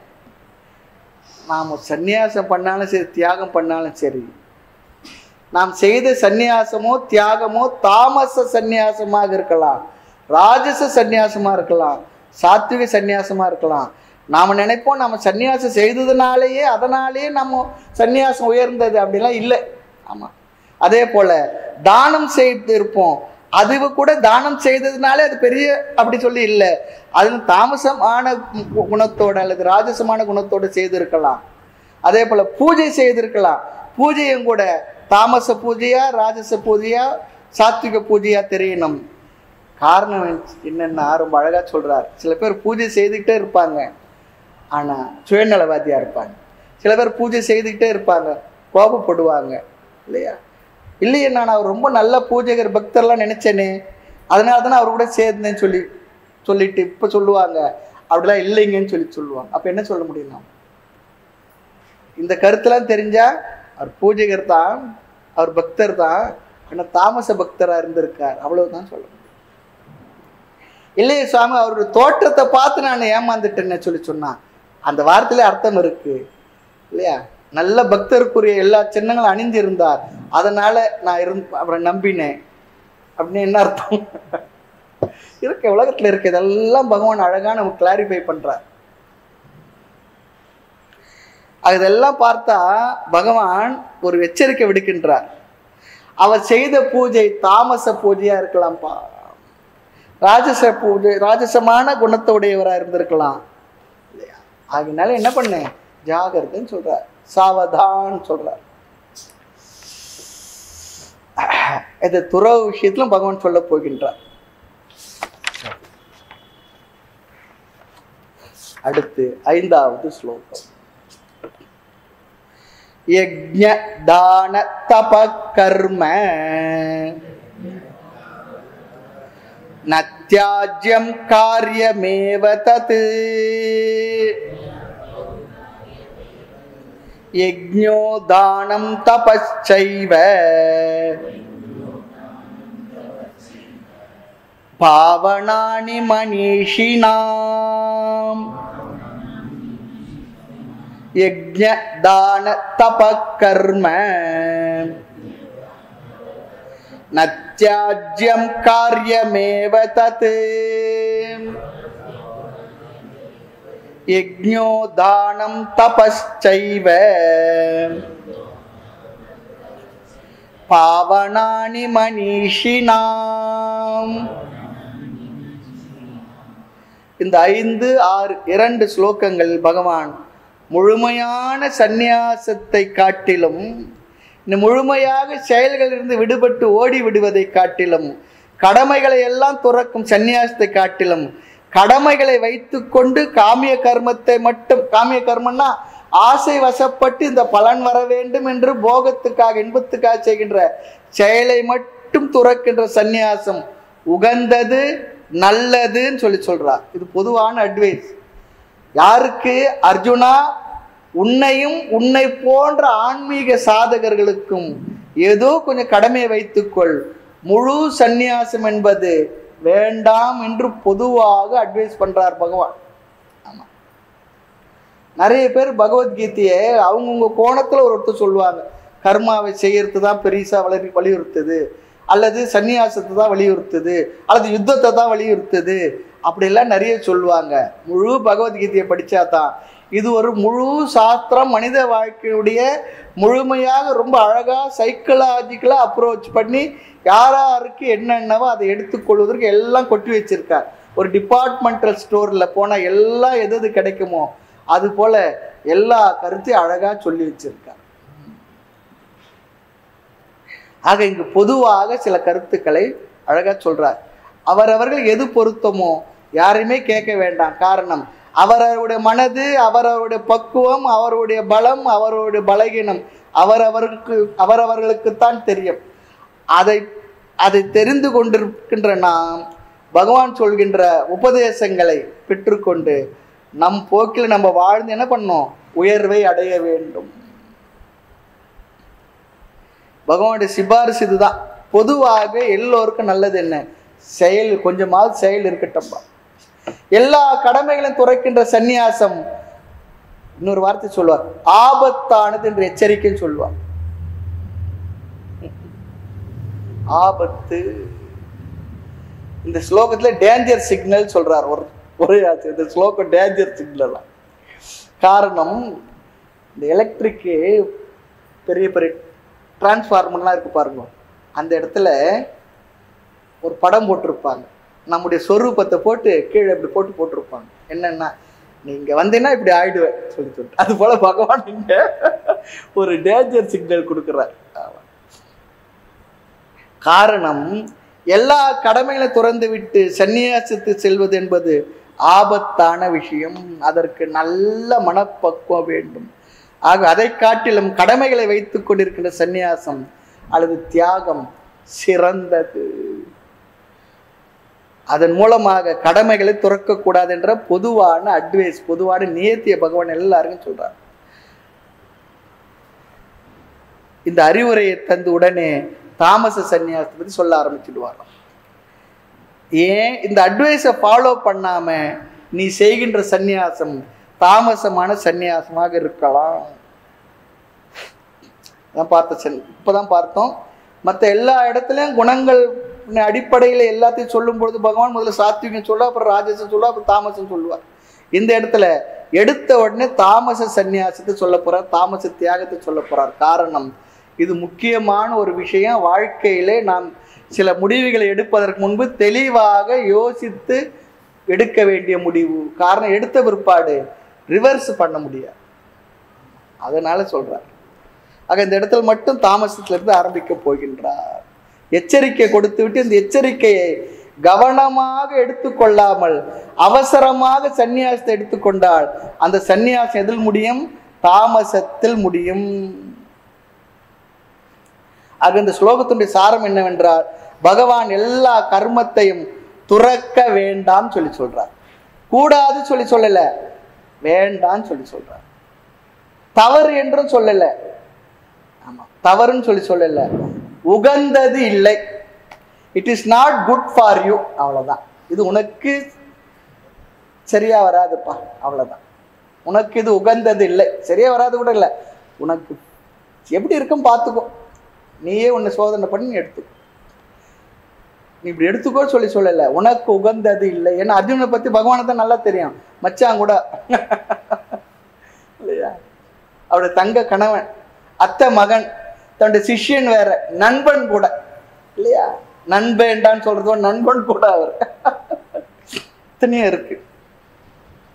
நாம் சந்நியாசம் பண்ணாலும் சரி, தியாகம் பண்ணாலும் சரி, நாம் செய்த சந்நியாசமோ தியாகமோ தாமச சந்நியாசமாக இருக்கலாம், ராஜச சந்நியாசமாக இருக்கலாம், சாத்விக சந்நியாசமாக இருக்கலாம். நாம் நினைப்போம் நம்ம சந்நியாசம் செய்ததுனாலேயே அதனாலேயே நம்ம சந்நியாசம் உயர்ந்தது, அப்படிலாம் இல்லை. ஆமாம், அதே போல் தானம் செய்து இருப்போம், அது கூட தானம் செய்ததுனாலே அது பெரிய அப்படி சொல்லி இல்லை, அது தாமசமான குணத்தோடு அல்லது ராஜசமான குணத்தோடு செய்திருக்கலாம். அதே போல் பூஜை செய்திருக்கலாம், பூஜையும் கூட தாமச பூஜையா ராஜச பூஜையா சாத்விக பூஜையா தெரியணும். காரணம் என்னென்னா ரொம்ப அழகாக சொல்கிறார். சில பேர் பூஜை செய்துக்கிட்டே இருப்பாங்க, ஆனால் சுயநலவாதியாக இருப்பாங்க. சில பேர் பூஜை செய்துக்கிட்டே இருப்பாங்க, கோபப்படுவாங்க இல்லையா? இல்லையே, நான் அவர் ரொம்ப நல்ல பூஜைகர் பக்தர்லாம் நினச்சேனே, அதனால தானே அவர் கூட சேர்ந்தேன்னு சொல்லி சொல்லிட்டு இப்போ சொல்லுவாங்க அப்படிலாம் இல்லைங்கன்னு சொல்லி சொல்லுவாங்க. அப்போ என்ன சொல்ல முடியும்? நாம் இந்த கருத்தெல்லாம் தெரிஞ்சால் அவர் பூஜைகர் தான், அவர் பக்தர் தான், ஆனால் தாமச பக்தராக இருந்திருக்கார், அவ்வளவுதான் சொல்ல முடியும். இல்லையே சுவாமி, அவருடைய தோற்றத்தை பார்த்து நான் ஏமாந்துட்டேன்னு சொல்லி சொன்னான், அந்த வார்த்தையில அர்த்தம் இருக்கு இல்லையா? நல்ல பக்தருக்குரிய எல்லா சின்னங்களும் அணிந்திருந்தார், அதனால நான் இருந்து அவரை நம்பினேன் அப்படின்னு என்ன அர்த்தம் இருக்க? உலகத்துல இருக்க இதெல்லாம் பகவான் அழகா நமக்கு கிளாரிஃபை பண்றார். அதெல்லாம் பார்த்தா பகவான் ஒரு எச்சரிக்கை விடுக்கின்றார். அவர் செய்த பூஜை தாமச பூஜையா இருக்கலாம்ப்பா, ராஜச பூஜை ராஜசமான குணத்தோடையவராக இருந்திருக்கலாம் இல்லையா? அதனால என்ன பண்ண, ஜாகிரதைன்னு சொல்றார், சாவதான் சொல்றார். இது துறவு விஷயத்திலும் பகவான் சொல்ல போகின்றார். அடுத்து ஐந்தாவது ஸ்லோகம். யஜ்ஞ தான தப கர்ம நத்யாஜ்யம் காரியமேவ தத் யஜ்ஞோ தானம் தபச்சைவ பாவனானி மனிஷினாம். யஜ்ஞ தான தப கர்ம நத்யாஜ்யம் காரியமேவ தத் யஜ்ஞோ தானம் தபச்சைவ பாவனானி மனிஷினாம். இந்த ஐந்து ஆறு இரண்டு ஸ்லோகங்கள் பகவான் முழுமையான சந்நியாசத்தை காட்டிலும், இந்த முழுமையாக செயல்களிலிருந்து விடுபட்டு ஓடி விடுவதை காட்டிலும், கடமைகளை எல்லாம் துறக்கும் சந்நியாசத்தை காட்டிலும், கடமைகளை வைத்து கொண்டு காமிய கர்மத்தை மட்டும், காமிய கர்மம்னா ஆசை வசப்பட்டு இந்த பலன் வர வேண்டும் என்று போகத்துக்காக இன்பத்துக்காக செய்கின்ற செயலை மட்டும் துறக்கின்ற சந்நியாசம் உகந்தது, நல்லதுன்னு சொல்லி சொல்றார். இது பொதுவான அட்வைஸ். யாருக்கு? அர்ஜுனா, உன்னையும் உன்னை போன்ற ஆன்மீக சாதகர்களுக்கும் ஏதோ கொஞ்சம் கடமையை வைத்துக்கொள், முழு சந்நியாசம் என்பது வேண்டாம் என்று பொதுவாக அட்வைஸ் பண்றார் பகவான். ஆமா, நிறைய பேர் பகவத்கீதையை அவங்கவுங்க கோணத்துல ஒரு ஒருத்தர் சொல்லுவாங்க. கர்மாவை செய்யறது தான் பெரிசா வளி வலியுறுத்துது, அல்லது சந்நியாசத்தை தான் வலியுறுத்துது, அல்லது யுத்தத்தை தான் வலியுறுத்துது, அப்படிலாம் நிறைய சொல்லுவாங்க. முழு பகவத்கீதையை படித்தா தான் இது ஒரு முழு சாஸ்திரம், மனித வாழ்க்கையுடைய முழுமையாக ரொம்ப அழகாக சைக்கலாஜிக்கலாக அப்ரோச் பண்ணி யாராருக்கு என்னென்னவோ அதை எடுத்துக்கொள்வதற்கு எல்லாம் கொட்டி வச்சிருக்கார். ஒரு டிபார்ட்மெண்டல் ஸ்டோரில் போனால் எல்லாம் எது எது கிடைக்குமோ அது போல எல்லா கருத்தையும் அழகாக சொல்லி வச்சிருக்கார். ஆக இங்கு பொதுவாக சில கருத்துக்களை அழகாக சொல்றார். அவரவர்கள் எது பொருத்தமோ யாரையுமே கேட்க வேண்டாம். காரணம், அவரவருடைய மனது, அவரவருடைய பக்குவம், அவருடைய பலம், அவருடைய பலகீனம் அவரவருக்கு அவரவர்களுக்குத்தான் தெரியும். அதை அதை தெரிந்து கொண்டிருக்கின்ற நாம் பகவான் சொல்கின்ற உபதேசங்களை பெற்றுக்கொண்டு நம் போக்கில் நம்ம வாழ்ந்து என்ன பண்ணோம்? உயர்வை அடைய வேண்டும். பகவானுடைய சிபாரிசு இதுதான். பொதுவாக எல்லோருக்கும் நல்லது என்ன? செயல், கொஞ்சமாவது செயல் இருக்கட்டும். எல்லா கடமைகளையும் துறக்கின்ற சந்நியாசம் இன்னொரு வார்த்தை சொல்லுவார், ஆபத்தானது என்று எச்சரிக்கை சொல்லுவார். ஆபத்து, இந்த ஸ்லோகத்துல டேஞ்சர் சிக்னல் சொல்றார். ஒரு ஒரே ஆச்சு இந்த ஸ்லோகம் டேஞ்சர் சிக்னல். காரணம், இந்த எலக்ட்ரிக்கு பெரிய பெரிய டிரான்ஸ்ஃபார்மர்லாம் இருக்கு பாருங்க, அந்த இடத்துல ஒரு படம் போட்டிருப்பாங்க, நம்முடைய சொரூபத்தை போட்டு கீழே இப்படி போட்டு போட்டிருப்பாங்க. என்னன்னா, நீங்க வந்தீங்கன்னா இப்படி ஆயிடுவேன் சொல்லி சொல்லிட்டு, அது போல பகவான் இங்க ஒரு டேஞ்சர் சிக்னல் கொடுக்குறார். காரணம், எல்லா கடமைகளை துறந்து விட்டு சந்நியாசத்து செல்வது என்பது ஆபத்தான விஷயம். அதற்கு நல்ல மனப்பக்குவம் வேண்டும். ஆக அதை காட்டிலும் கடமைகளை வைத்துக் கொண்டிருக்கின்ற சந்நியாசம் அல்லது தியாகம் சிறந்தது. அதன் மூலமாக கடமைகளை துறக்கக்கூடாது என்ற பொதுவான அட்வைஸ், பொதுவான நியத்திய பகவான் எல்லாருக்கும் சொல்றார். இந்த அறிவுரையை தந்து உடனே தாமச சந்நியாசத்தை பற்றி சொல்ல ஆரம்பிச்சுடுவார். ஏன் இந்த அட்வைஸை ஃபாலோ பண்ணாம நீ செய்கின்ற சந்நியாசம் தாமசமான சந்நியாசமாக இருக்கலாம். பார்த்த இப்பதான் பார்த்தோம். மற்ற எல்லா இடத்துலையும் குணங்கள் அடிப்படையில் எல்லாத்தையும் சொல்லும் பொழுது பகவான் முதல்ல சாத்விகம் சொல்ல, அப்புறம் ராஜசம் சொல்ல, அப்புறம் தாமசம் சொல்லுவார். இந்த இடத்துல எடுத்த உடனே தாமச சந்நியாசத்தை சொல்ல போறார், தாமச தியாகத்தை சொல்ல போறார். காரணம், இது முக்கியமான ஒரு விஷயம். வாழ்க்கையிலே நாம் சில முடிவுகளை எடுப்பதற்கு முன்பு தெளிவாக யோசித்து எடுக்க வேண்டிய முடிவு. காரணம், எடுத்த பிற்பாடு ரிவர்ஸ் பண்ண முடியாது. அதனால சொல்றார். ஆக இந்த இடத்துல மட்டும் தாமசத்திலிருந்து ஆரம்பிக்க போகின்றார். எச்சரிக்கை கொடுத்து விட்டு இந்த எச்சரிக்கையை கவனமாக எடுத்துக்கொள்ளாமல் அவசரமாக சந்நியாசத்தை எடுத்துக்கொண்டால் அந்த சந்நியாசம் எதில் முடியும்? தாமசத்தில் முடியும். ஆக இந்த ஸ்லோகத்தினுடைய சாரம் என்னவென்றால், பகவான் எல்லா கர்மத்தையும் துறக்க வேண்டாம் சொல்லி சொல்றார். கூடாது சொல்லி சொல்லல, வேண்டான்னு சொல்லி சொல்றார். தவறு என்றும் சொல்லல, ஆமா தவறுன்னு சொல்லி சொல்லல, உகந்தது இல்லை. It is not good for you, அவ்வளவுதான். இது உனக்கு சரியா வராதுப்பா, அவ்வளவுதான். உனக்கு இது உகந்தது இல்லை, சரியா வராது கூட இல்லை, உனக்கு எப்படி இருக்கும் பார்த்துக்கோ, நீயே உன்னை சோதனை பண்ணி எடுத்துக்கோ, நீ இப்படி எடுத்துக்கோ சொல்லி சொல்லல, உனக்கு உகந்தது இல்லை. ஏன்னா அர்ஜுனை பத்தி பகவானை தான் நல்லா தெரியும். மச்சான் கூட இல்லையா, அவருடைய தங்க கணவன், அத்தை மகன், தன்னுடைய சிஷ்யன் வேற, நண்பன் கூட இல்லையா, நண்பேண்டான்னு சொல்றதோ நண்பன் கூட அவர் இத்தனையும் இருக்கு.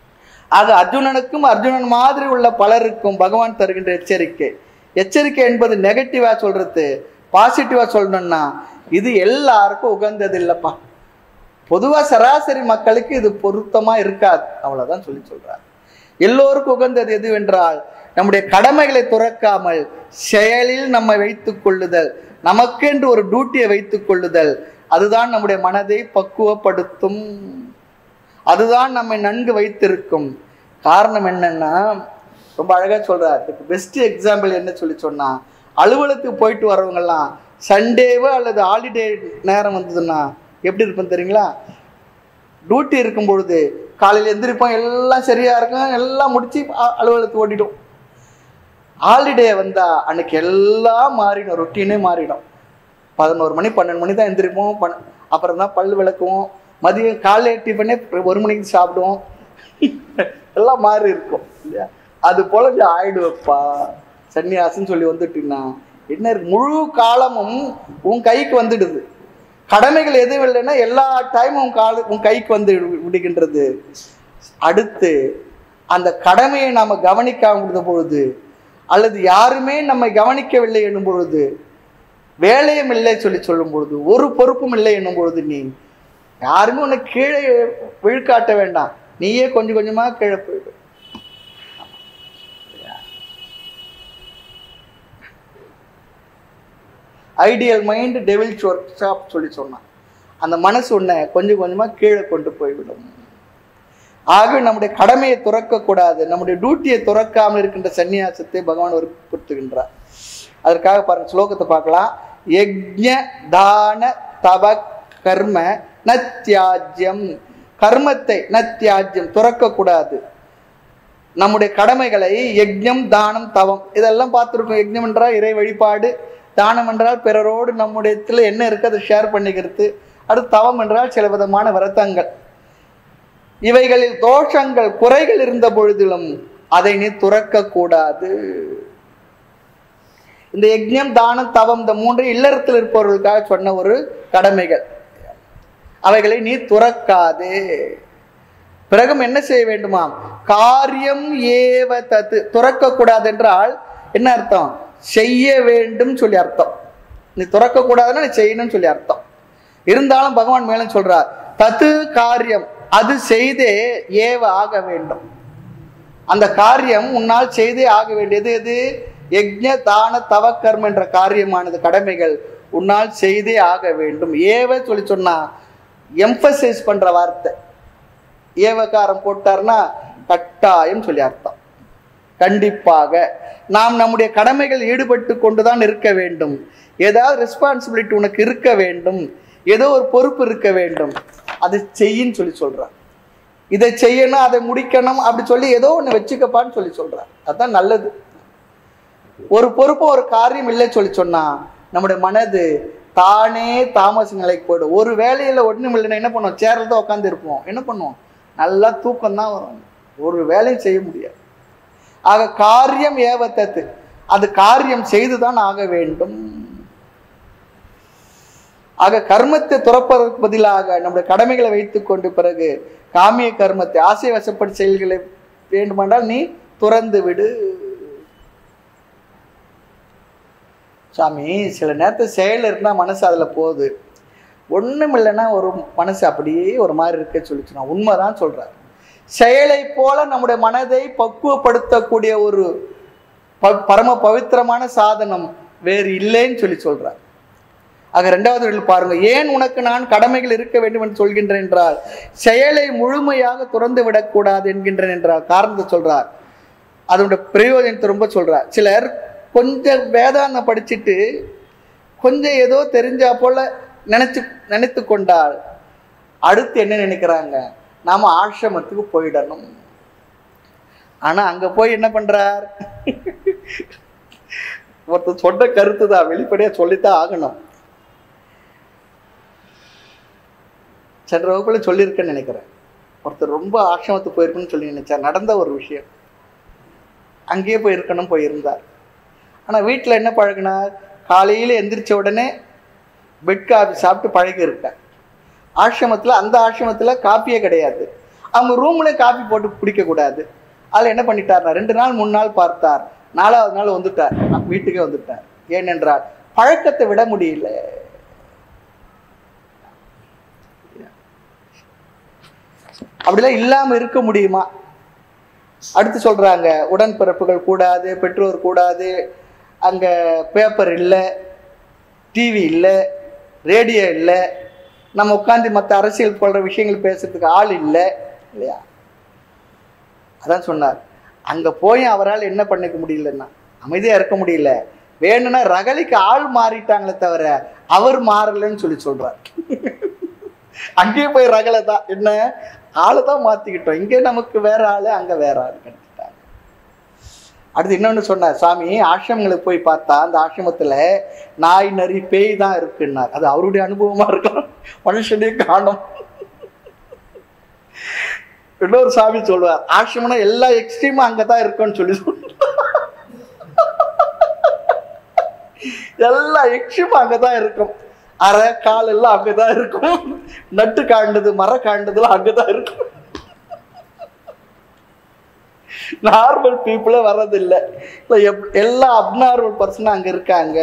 ஆக அர்ஜுனனுக்கும் அர்ஜுனன் மாதிரி உள்ள பலருக்கும் பகவான் தருகின்ற எச்சரிக்கை. எச்சரிக்கை என்பது நெகட்டிவா சொல்றது, பாசிட்டிவா சொல்லணும்னா இது எல்லாருக்கும் உகந்தது இல்லப்பா. பொதுவா சராசரி மக்களுக்கு இது பொருத்தமா இருக்காது, அவ்வளவுதான் சொல்லி சொல்றார். எல்லோருக்கும் உகந்தது எதுவென்றால் நம்முடைய கடமைகளை துறக்காமல் செயலில் நம்மை வைத்துக் கொள்ளுதல், நமக்கென்று ஒரு டியூட்டியை வைத்துக் கொள்ளுதல், அதுதான் நம்முடைய மனதை பக்குவப்படுத்தும், அதுதான் நம்மை நன்கு வைத்திருக்கும். காரணம் என்னன்னா ரொம்ப அழகா சொல்றார். இதுக்கு பெஸ்ட் எக்ஸாம்பிள் என்ன சொல்லி சொன்னா, அலுவலகத்துக்கு போயிட்டு வரவங்கெல்லாம் சண்டேவோ அல்லது ஹாலிடே நேரம் வந்ததுன்னா எப்படி இருக்கும் தெரியுங்களா? டியூட்டி இருக்கும் பொழுது காலையில் எந்திரிப்போம், எல்லாம் சரியா இருக்கும், எல்லாம் முடிச்சு அலுவலகத்துக்கு ஓடிடும். ஹாலிடே வந்தா அன்னைக்கு எல்லாம் மாறிடும், ரொட்டீனே மாறிடும். பதினோரு மணி பன்னெண்டு மணி தான் எந்திரிப்போம், பண் அப்புறம் தான் பல் விளக்குவோம், மதியம் காலை டிஃபனே ஒரு மணிக்கு சாப்பிடுவோம், எல்லாம் மாறி இருக்கும் இல்லையா? அது போல ஆயிடுவப்பா சன்னியாசன்னு சொல்லி வந்துட்டீங்கன்னா என்ன இருக்கு, முழு காலமும் உன் கைக்கு வந்துடுது. கடமைகள் எதுவும் இல்லைன்னா எல்லா டைமும் உன் கால உன் கைக்கு வந்து விடுகின்றது. அடுத்து அந்த கடமையை நாம கவனிக்காம பொழுது அல்லது யாருமே நம்மை கவனிக்கவில்லை என்னும் பொழுது, வேலையும் இல்லை சொல்லி சொல்லும் பொழுது, ஒரு பொறுப்பும் இல்லை என்னும் பொழுது, நீ யாருமே உனக்கு கீழே விழுக்காட்ட வேண்டாம், நீயே கொஞ்சம் கொஞ்சமா கீழே போயிடு. Ideal mind devil workshop சொல்லி சொன்னான். அந்த மனசு உன்னை கொஞ்சம் கொஞ்சமா கீழே கொண்டு போய்விடும். ஆகவே நம்முடைய கடமையை துறக்கக்கூடாது, நம்முடைய டியூட்டியை துறக்காமல் இருக்கின்ற சன்னியாசத்தை பகவான் வற்புறுத்துகின்றார். அதற்காக பாருங்க ஸ்லோகத்தை பார்க்கலாம். யஜ்ஞ தான தப கர்ம நத்தியாஜ்யம், கர்மத்தை நத்தியாஜ்யம் துறக்கக்கூடாது. நம்முடைய கடமைகளை யஜ்ஞம் தானம் தவம் இதெல்லாம் பார்த்துருக்கோம். யஜ்ஞம் என்றால் இறை வழிபாடு, தானம் என்றால் பிறரோடு நம்முடைய என்ன இருக்கு அதை ஷேர் பண்ணிக்கிறது, அடுத்து தவம் என்றால் சில விதமான விரதங்கள். இவைகளில் தோஷங்கள் குறைகள் இருந்த பொழுதிலும் அதை நீ துறக்க கூடாது. இந்த யஜ்ஞம் தானம் தவம் இந்த மூன்று இல்லறத்தில் இருப்பவர்களுக்காக சொன்ன ஒரு கடமைகள், அவைகளை நீ துறக்காது. பிறகும் என்ன செய்ய வேண்டுமாம்? காரியம் ஏவ தத்து. துறக்க கூடாது என்றால் என்ன அர்த்தம்? செய்ய வேண்டும் சொல்லி அர்த்தம். நீ துறக்க கூடாதுன்னா நீ செய்யணும்னு சொல்லி அர்த்தம். இருந்தாலும் பகவான் மேலும் சொல்றார், தத்து காரியம், அது செய்தே ஏவ ஆக வேண்டும். அந்த காரியம் உன்னால் செய்தே ஆக வேண்டியது எது? யஜ்ஞ தான தவ கர்ம என்ற காரியமானது, கடமைகள் உன்னால் செய்தே ஆக வேண்டும். ஏவ சொல்லி சொன்னா எம்பசைஸ் பண்ற வார்த்தை. ஏவகாரம் போட்டார்னா கட்டாயம் சொல்லி அர்த்தம். கண்டிப்பாக நாம் நம்முடைய கடமைகள் ஈடுபட்டு கொண்டுதான் இருக்க வேண்டும். ஏதாவது ரெஸ்பான்சிபிலிட்டி உனக்கு இருக்க வேண்டும், ஏதோ ஒரு பொறுப்பு இருக்க வேண்டும், அதை செய்யின்னு சொல்லி சொல்றார். இதை செய்யணும், அதை முடிக்கணும் அப்படி சொல்லி ஏதோ ஒன்று வச்சுக்கப்பான்னு சொல்லி சொல்றார். அதுதான் நல்லது. ஒரு பொறுப்பு ஒரு காரியம் இல்லை சொல்லி சொன்னா நம்முடைய மனது தானே தாமச நிலைக்கு போயிடும். ஒரு வேலையில ஒன்றும் இல்லைன்னா என்ன பண்ணுவோம்? சேர்ல தான் உட்காந்து இருப்போம். என்ன பண்ணுவோம்? நல்லா தூக்கம் தான் வரும், ஒரு வேலையும் செய்ய முடியாது. ஆக காரியம் ஏவத்தத்து, அது காரியம் செய்துதான் ஆக வேண்டும். ஆக கர்மத்தை துறப்பதற்கு பதிலாக நம்முடைய கடமைகளை வைத்துக் கொண்டு பிறகு காமிய கர்மத்தை ஆசை வசப்படி செயல்களை வேண்டுமென்றால் நீ துறந்து விடு. சாமி சில நேரத்தில் செயல் இருந்தால் மனசு அதில் போகுது, ஒன்றும் இல்லைன்னா ஒரு மனசு அப்படியே ஒரு மாதிரி இருக்க சொல்லிச்சுனா உண்மைதான் சொல்றார். செயலை போல நம்முடைய மனதை பக்குவப்படுத்தக்கூடிய ஒரு பரம பவித்திரமான சாதனம் வேறு இல்லைன்னு சொல்லி சொல்றார். ஆக இரண்டாவது பாருங்க, ஏன் உனக்கு நான் கடமைகள் இருக்க வேண்டும் என்று சொல்கின்றேன் என்றால் செயலை முழுமையாக துறந்து விடக்கூடாது என்கின்றேன் என்றால் காரணத்தை சொல்றார். அதனுடைய பிரயோஜனத்தை ரொம்ப சொல்றார். சிலர் கொஞ்சம் வேதாந்தம் படிச்சுட்டு கொஞ்சம் ஏதோ தெரிஞ்சா போல நினைச்சு நினைத்து கொண்டால் அடுத்து என்ன நினைக்கிறாங்க? நாம ஆசிரமத்துக்கு போயிடணும். ஆனா அங்க போய் என்ன பண்றார்? ஒருத்தர் சொன்ன கருத்து தான், வெளிப்படையா சொல்லித்தான் ஆகணும். சென்ற வகுப்புல சொல்லியிருக்கேன்னு நினைக்கிறேன். ஒருத்தர் ரொம்ப ஆசிரமத்துக்கு போயிருக்குன்னு சொல்லி நினைச்சார். நடந்த ஒரு விஷயம். அங்கேயே போய் இருக்கணும் போயிருந்தார். ஆனா வீட்டில் என்ன பழகினார்? காலையில எந்திரிச்ச உடனே பெட் காஃபி சாப்பிட்டு பழகி இருக்கார். ஆசிரமத்தில் அந்த ஆசிரமத்தில் காப்பியே கிடையாது. அவங்க ரூம்லேயும் காஃபி போட்டு குடிக்கக்கூடாது. அதில் என்ன பண்ணிட்டார்னா ரெண்டு நாள் மூணு நாள் பார்த்தார், நாலாவது நாள் வந்துட்டார், வீட்டுக்கே வந்துட்டார். ஏனென்றால் பழக்கத்தை விட முடியல. அப்படிலாம் இல்லாமல் இருக்க முடியுமா? அடுத்து சொல்றாங்க, உடன்பிறப்புகள் கூடாது, பெற்றோர் கூடாது, அங்கே பேப்பர் இல்லை, டிவி இல்லை, ரேடியோ இல்லை, நம்ம உட்காந்து மற்ற அரசியல் போன்ற விஷயங்கள் பேசுறதுக்கு ஆள் இல்லை இல்லையா? அதான் சொன்னார். அங்கே போய் அவரால் என்ன பண்ணிக்க முடியலன்னா அமைதியாக இருக்க முடியல. வேணும்னா ரகலிக்கு ஆள் மாறிட்டாங்களே தவிர அவர் மாறலன்னு சொல்லி சொல்றார். அங்கேயே போய் ரகலை தான் என்ன ஆளை தான் மாற்றிக்கிட்டோம். இங்கே நமக்கு வேற ஆள், அங்கே வேற ஆள் கிடைச்சிட்டாங்க. அடுத்து இன்னொன்று சொன்னார், சாமி ஆசிரமங்களுக்கு போய் பார்த்தா அந்த ஆசிரமத்தில் நாய் நரி பேய் தான் இருக்குன்னார். அது அவருடைய அனுபவமாக இருக்கலாம், மனுஷனே காணும். இன்னொரு சாமி சொல்லுவார், ஆசிரமம்னா எல்லா எக்ஸ்ட்ரீமும் அங்கே தான் இருக்குன்னு சொல்லி சொல்லுவார். எல்லா எக்ஸ்ட்ரீமும் அங்கே தான் இருக்கும். அரை கால் எல்லாம் அங்கதான் இருக்கும், நட்டு காண்டது மர காண்டதுலாம் அங்கதான் இருக்கும். நார்மல் பீப்புளே வர்றதில்லை, எல்லா அப்நார்மல் பர்சனும் அங்க இருக்காங்க.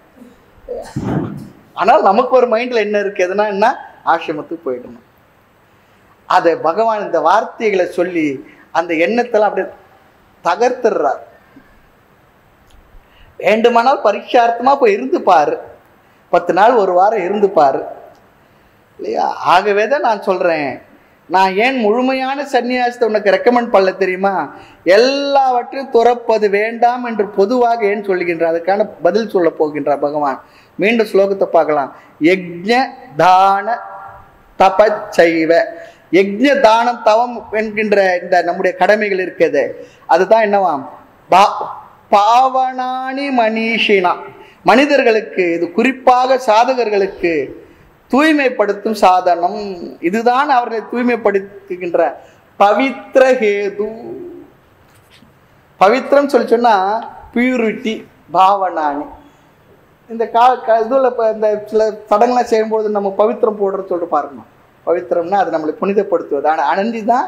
ஆனால் நமக்கு ஒரு மைண்ட்ல என்ன இருக்கு, எதுனா என்ன ஆசிரமத்துக்கு போயிடணும். அதை பகவான் இந்த வார்த்தைகளை சொல்லி அந்த எண்ணத்தெல்லாம் அப்படியே தகர்த்துடுறார். வேண்டுமானால் பரீட்சார்த்தமா போய் இருந்து பாரு, பத்து நாள் ஒரு வாரம் இருந்து பாரு இல்லையா? ஆகவே தான் நான் சொல்றேன், நான் ஏன் முழுமையான சன்னியாசத்தை உனக்கு ரெக்கமெண்ட் பண்ணல தெரியுமா? எல்லாவற்றையும் துறப்பது வேண்டாம் என்று பொதுவாக ஏன் சொல்லுகின்றார், அதுக்கான பதில் சொல்ல போகின்றார் பகவான். மீண்டும் ஸ்லோகத்தை பார்க்கலாம். யஜ்ஞ தான தபச்சைவ. யஜ்ஞ தானம் தவம் என்கின்ற இந்த நம்முடைய கடமைகள் இருக்கிறது, அதுதான் என்னவாம்? பா பாவனானி மனிஷினா, மனிதர்களுக்கு, இது குறிப்பாக சாதகர்களுக்கு தூய்மைப்படுத்தும் சாதனம். இதுதான் அவர்களை தூய்மைப்படுத்துகின்ற பவித்ர ஹேது. பவித்திரம் சொல்லி சொன்னா பியூரிட்டி, பாவனானி. இந்த கா இதுல இந்த சில சடங்குலாம் செய்யும்போது நம்ம பவித்திரம் போடுறது சொல்லிட்டு பாருங்க. பவித்திரம்னா அது நம்மளை புனிதப்படுத்துவது. ஆனால் அனந்தி தான்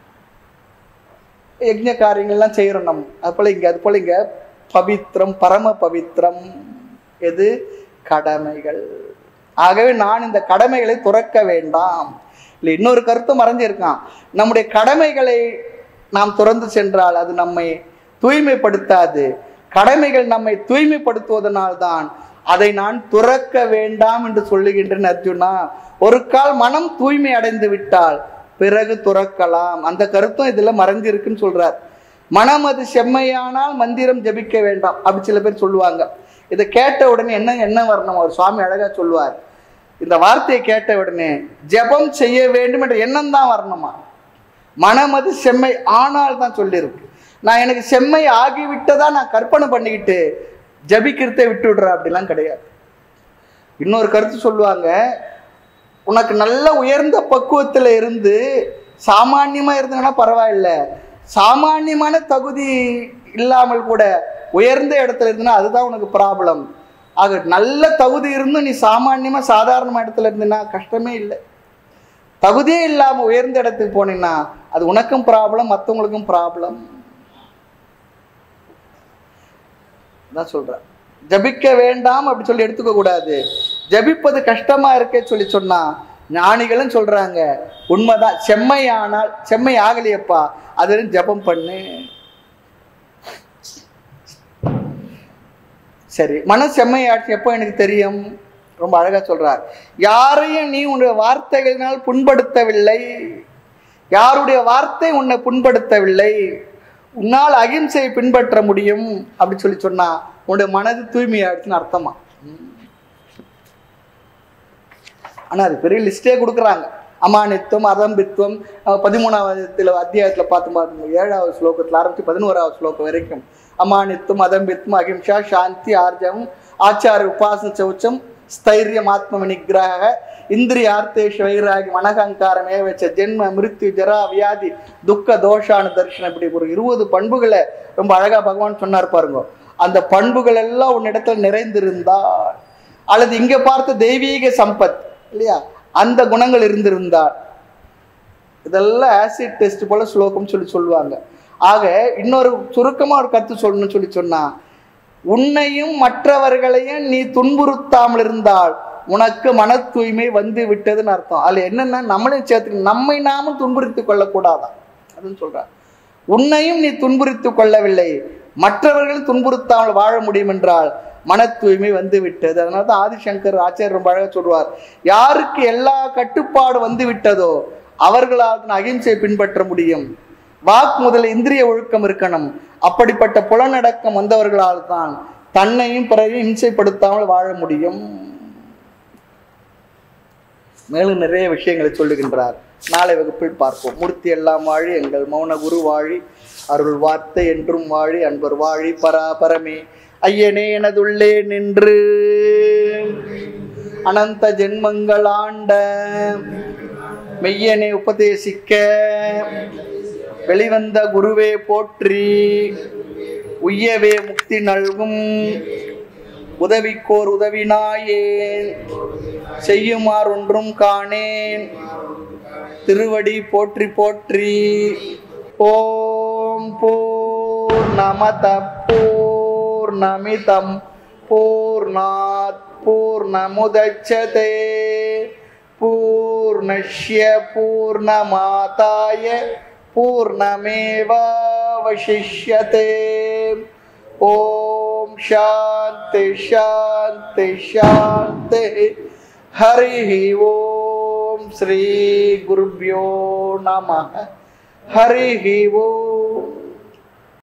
யஜ்ஞ காரியங்கள்லாம் செய்கிறோம் நம்ம. அது போல இங்கே அது போல இங்கே பவித்திரம், பரம பவித்திரம் எது? கடமைகள். ஆகவே நான் இந்த கடமைகளை துறக்க வேண்டாம். இல்லை, இன்னொரு கருத்து மறைஞ்சிருக்கான். நம்முடைய கடமைகளை நாம் துறந்து சென்றால் அது நம்மை தூய்மைப்படுத்தாது. கடமைகள் நம்மை தூய்மைப்படுத்துவதனால்தான் அதை நான் துறக்க வேண்டாம் என்று சொல்லுகின்றேன் அர்ஜுனா. ஒரு கால் மனம் தூய்மை அடைந்து விட்டால் பிறகு துறக்கலாம். அந்த கருத்தும் இதுல மறைஞ்சிருக்குன்னு சொல்றார். மனம் அது செம்மையானால் மந்திரம் ஜபிக்க வேண்டாம் அப்படி சில பேர் சொல்லுவாங்க. இதை கேட்ட உடனே என்ன என்ன வரணும்? ஒரு சுவாமி அழகா சொல்லுவார், இந்த வார்த்தையை கேட்ட உடனே ஜபம் செய்ய வேண்டும் என்ற எண்ணம் தான் வரணுமா. மனம் அது செம்மை ஆனால் தான் சொல்லியிருக்கு. நான் எனக்கு செம்மை ஆகிவிட்டதா நான் கற்பனை பண்ணிக்கிட்டு ஜபிக்கிறதை விட்டு விடுறேன் அப்படிலாம் கிடையாது. இன்னொரு கருத்து சொல்லுவாங்க, உனக்கு நல்ல உயர்ந்த பக்குவத்தில் இருந்து சாமானியமாக இருந்ததுன்னா பரவாயில்ல, சாமானியமான தகுதி இல்லாமல் கூட உயர்ந்த இடத்துல இருந்ததுன்னா அதுதான் உனக்கு ப்ராப்ளம். ஆக நல்ல தகுதி இருந்து நீ சாமானியமாக சாதாரண இடத்துல இருந்தீங்கன்னா கஷ்டமே இல்லை. தகுதியே இல்லாமல் உயர்ந்த இடத்துக்கு போனீங்கன்னா அது உனக்கும் ப்ராப்ளம், மற்றவங்களுக்கும் ப்ராப்ளம் தான் சொல்கிறேன். ஜபிக்க வேண்டாம் அப்படி சொல்லி எடுத்துக்க கூடாது. ஜபிப்பது கஷ்டமா இருக்கே சொல்லி சொன்னா ஞானிகளும் சொல்றாங்க, உண்மைதான். செம்மையானால், செம்மை ஆகலையப்பா, அது ஜபம் பண்ணு. சரி, மன செம்மையாட்சி எப்போ எனக்கு தெரியும்? ரொம்ப அழகா சொல்றார், யாரையும் நீ உன்னுடைய வார்த்தைகளினால் புண்படுத்தவில்லை, யாருடைய வார்த்தை உன்னை புண்படுத்தவில்லை, உன்னால் அகிம்சையை பின்பற்ற முடியும் அப்படி சொல்லி சொன்னா உன்னுடைய மனது தூய்மையாடுச்சுன்னு அர்த்தமா. ஆனா அது பெரிய லிஸ்டே கொடுக்குறாங்க. அமானித்துவம், அதம்பித்துவம், பதிமூணாவது அத்தியாயத்துல பார்த்து பாருங்க, ஏழாவது ஸ்லோகத்துல ஆரம்பிச்சு பதினோராவது ஸ்லோகம் வரைக்கும் அமானித்துவம், அதம்பித்துவம், அகிம்சா, சாந்தி, ஆர்ஜவம், ஆச்சார உபாசன சௌச்சம், ஸ்தைரியம், ஆத்ம நிகிரக, இந்திரிய ஆர்த்தேஷ வைராகி, மனகங்காரம், ஏவச்ச, ஜென்ம, மிருத்யு, ஜரா, வியாதி, துக்க, தோஷான தர்ஷனம், இப்படி ஒரு இருபது பண்புகளை ரொம்ப அழகா பகவான் சொன்னார் பாருங்க. அந்த பண்புகள் எல்லாம் உன்னிடத்தில் நிறைந்திருந்தால், அல்லது இங்க பார்த்த தெய்வீக சம்பத் இல்லையா, அந்த குணங்கள் இருந்திருந்தால் இதெல்லாம் ஆசிட் டெஸ்ட் போல ஸ்லோகம் சொல்லி சொல்லுவாங்க. ஆக இன்னொரு சுருக்கமாக ஒரு கருத்து சொல்லணும்னு சொல்லி சொன்னா, உன்னையும் மற்றவர்களையும் நீ துன்புறுத்தாமல் இருந்தால் உனக்கு மன தூய்மை வந்து விட்டதுன்னு அர்த்தம். அதில் என்னன்னா நம்மளையும் சேர்த்து நம்மை நாமும் துன்புறுத்தி கொள்ளக்கூடாதான் அதுன்னு சொல்றார். உன்னையும் நீ துன்புறுத்தி கொள்ளவில்லை, மற்றவர்களும் துன்புறுத்தாமல் வாழ முடியும் என்றால் மன தூய்மை வந்து விட்டது. அதனால தான் ஆதிசங்கர் ஆச்சாரியர் ரொம்ப அழகாக சொல்வார், யாருக்கு எல்லா கட்டுப்பாடு வந்து விட்டதோ அவர்களால் அகிம்சையை பின்பற்ற முடியும். வாக் முதல் இந்திரிய ஒழுக்கம் இருக்கணும். அப்படிப்பட்ட புலனடக்கம் வந்தவர்களால் தான் தன்னையும் பிறரையும் இம்சைப்படுத்தாமல் வாழ முடியும். மேலும் நிறைய விஷயங்களை சொல்லுகின்றார். நாளை வகுப்பில் பார்ப்போம். மூர்த்தி எல்லாம் வாழி, எங்கள் மௌன குரு வாழி, அருள் வார்த்தை என்றும் வாழி, அன்பர் வாழி பராபரமே. ஐயனே எனதுள்ளே நின்று அனந்த ஜென்மங்கள் ஆண்ட மெய்யனே உபதேசிக்க வெளிவந்த குருவே போற்றி, உய்யவே முக்தி நல்கும் உதவிக்கோர் உதவினாயேன், செய்யுமாறு ஒன்றும் காணேன் திருவடி போற்றி போற்றி. ஓம் பூர்ணமத பூர்ணமிதம் பூர்ணாத் பூர்ணமுதச்யதே பூர்ணஸ்ய பூர்ணமாதாய பூர்ணமேவாவசிஷ்யதே. ஓம் சாந்தி சாந்தி சாந்தி. ஹரி ஓம் ஸ்ரீ குருப்யோ நமः. ஹரி ஓம்.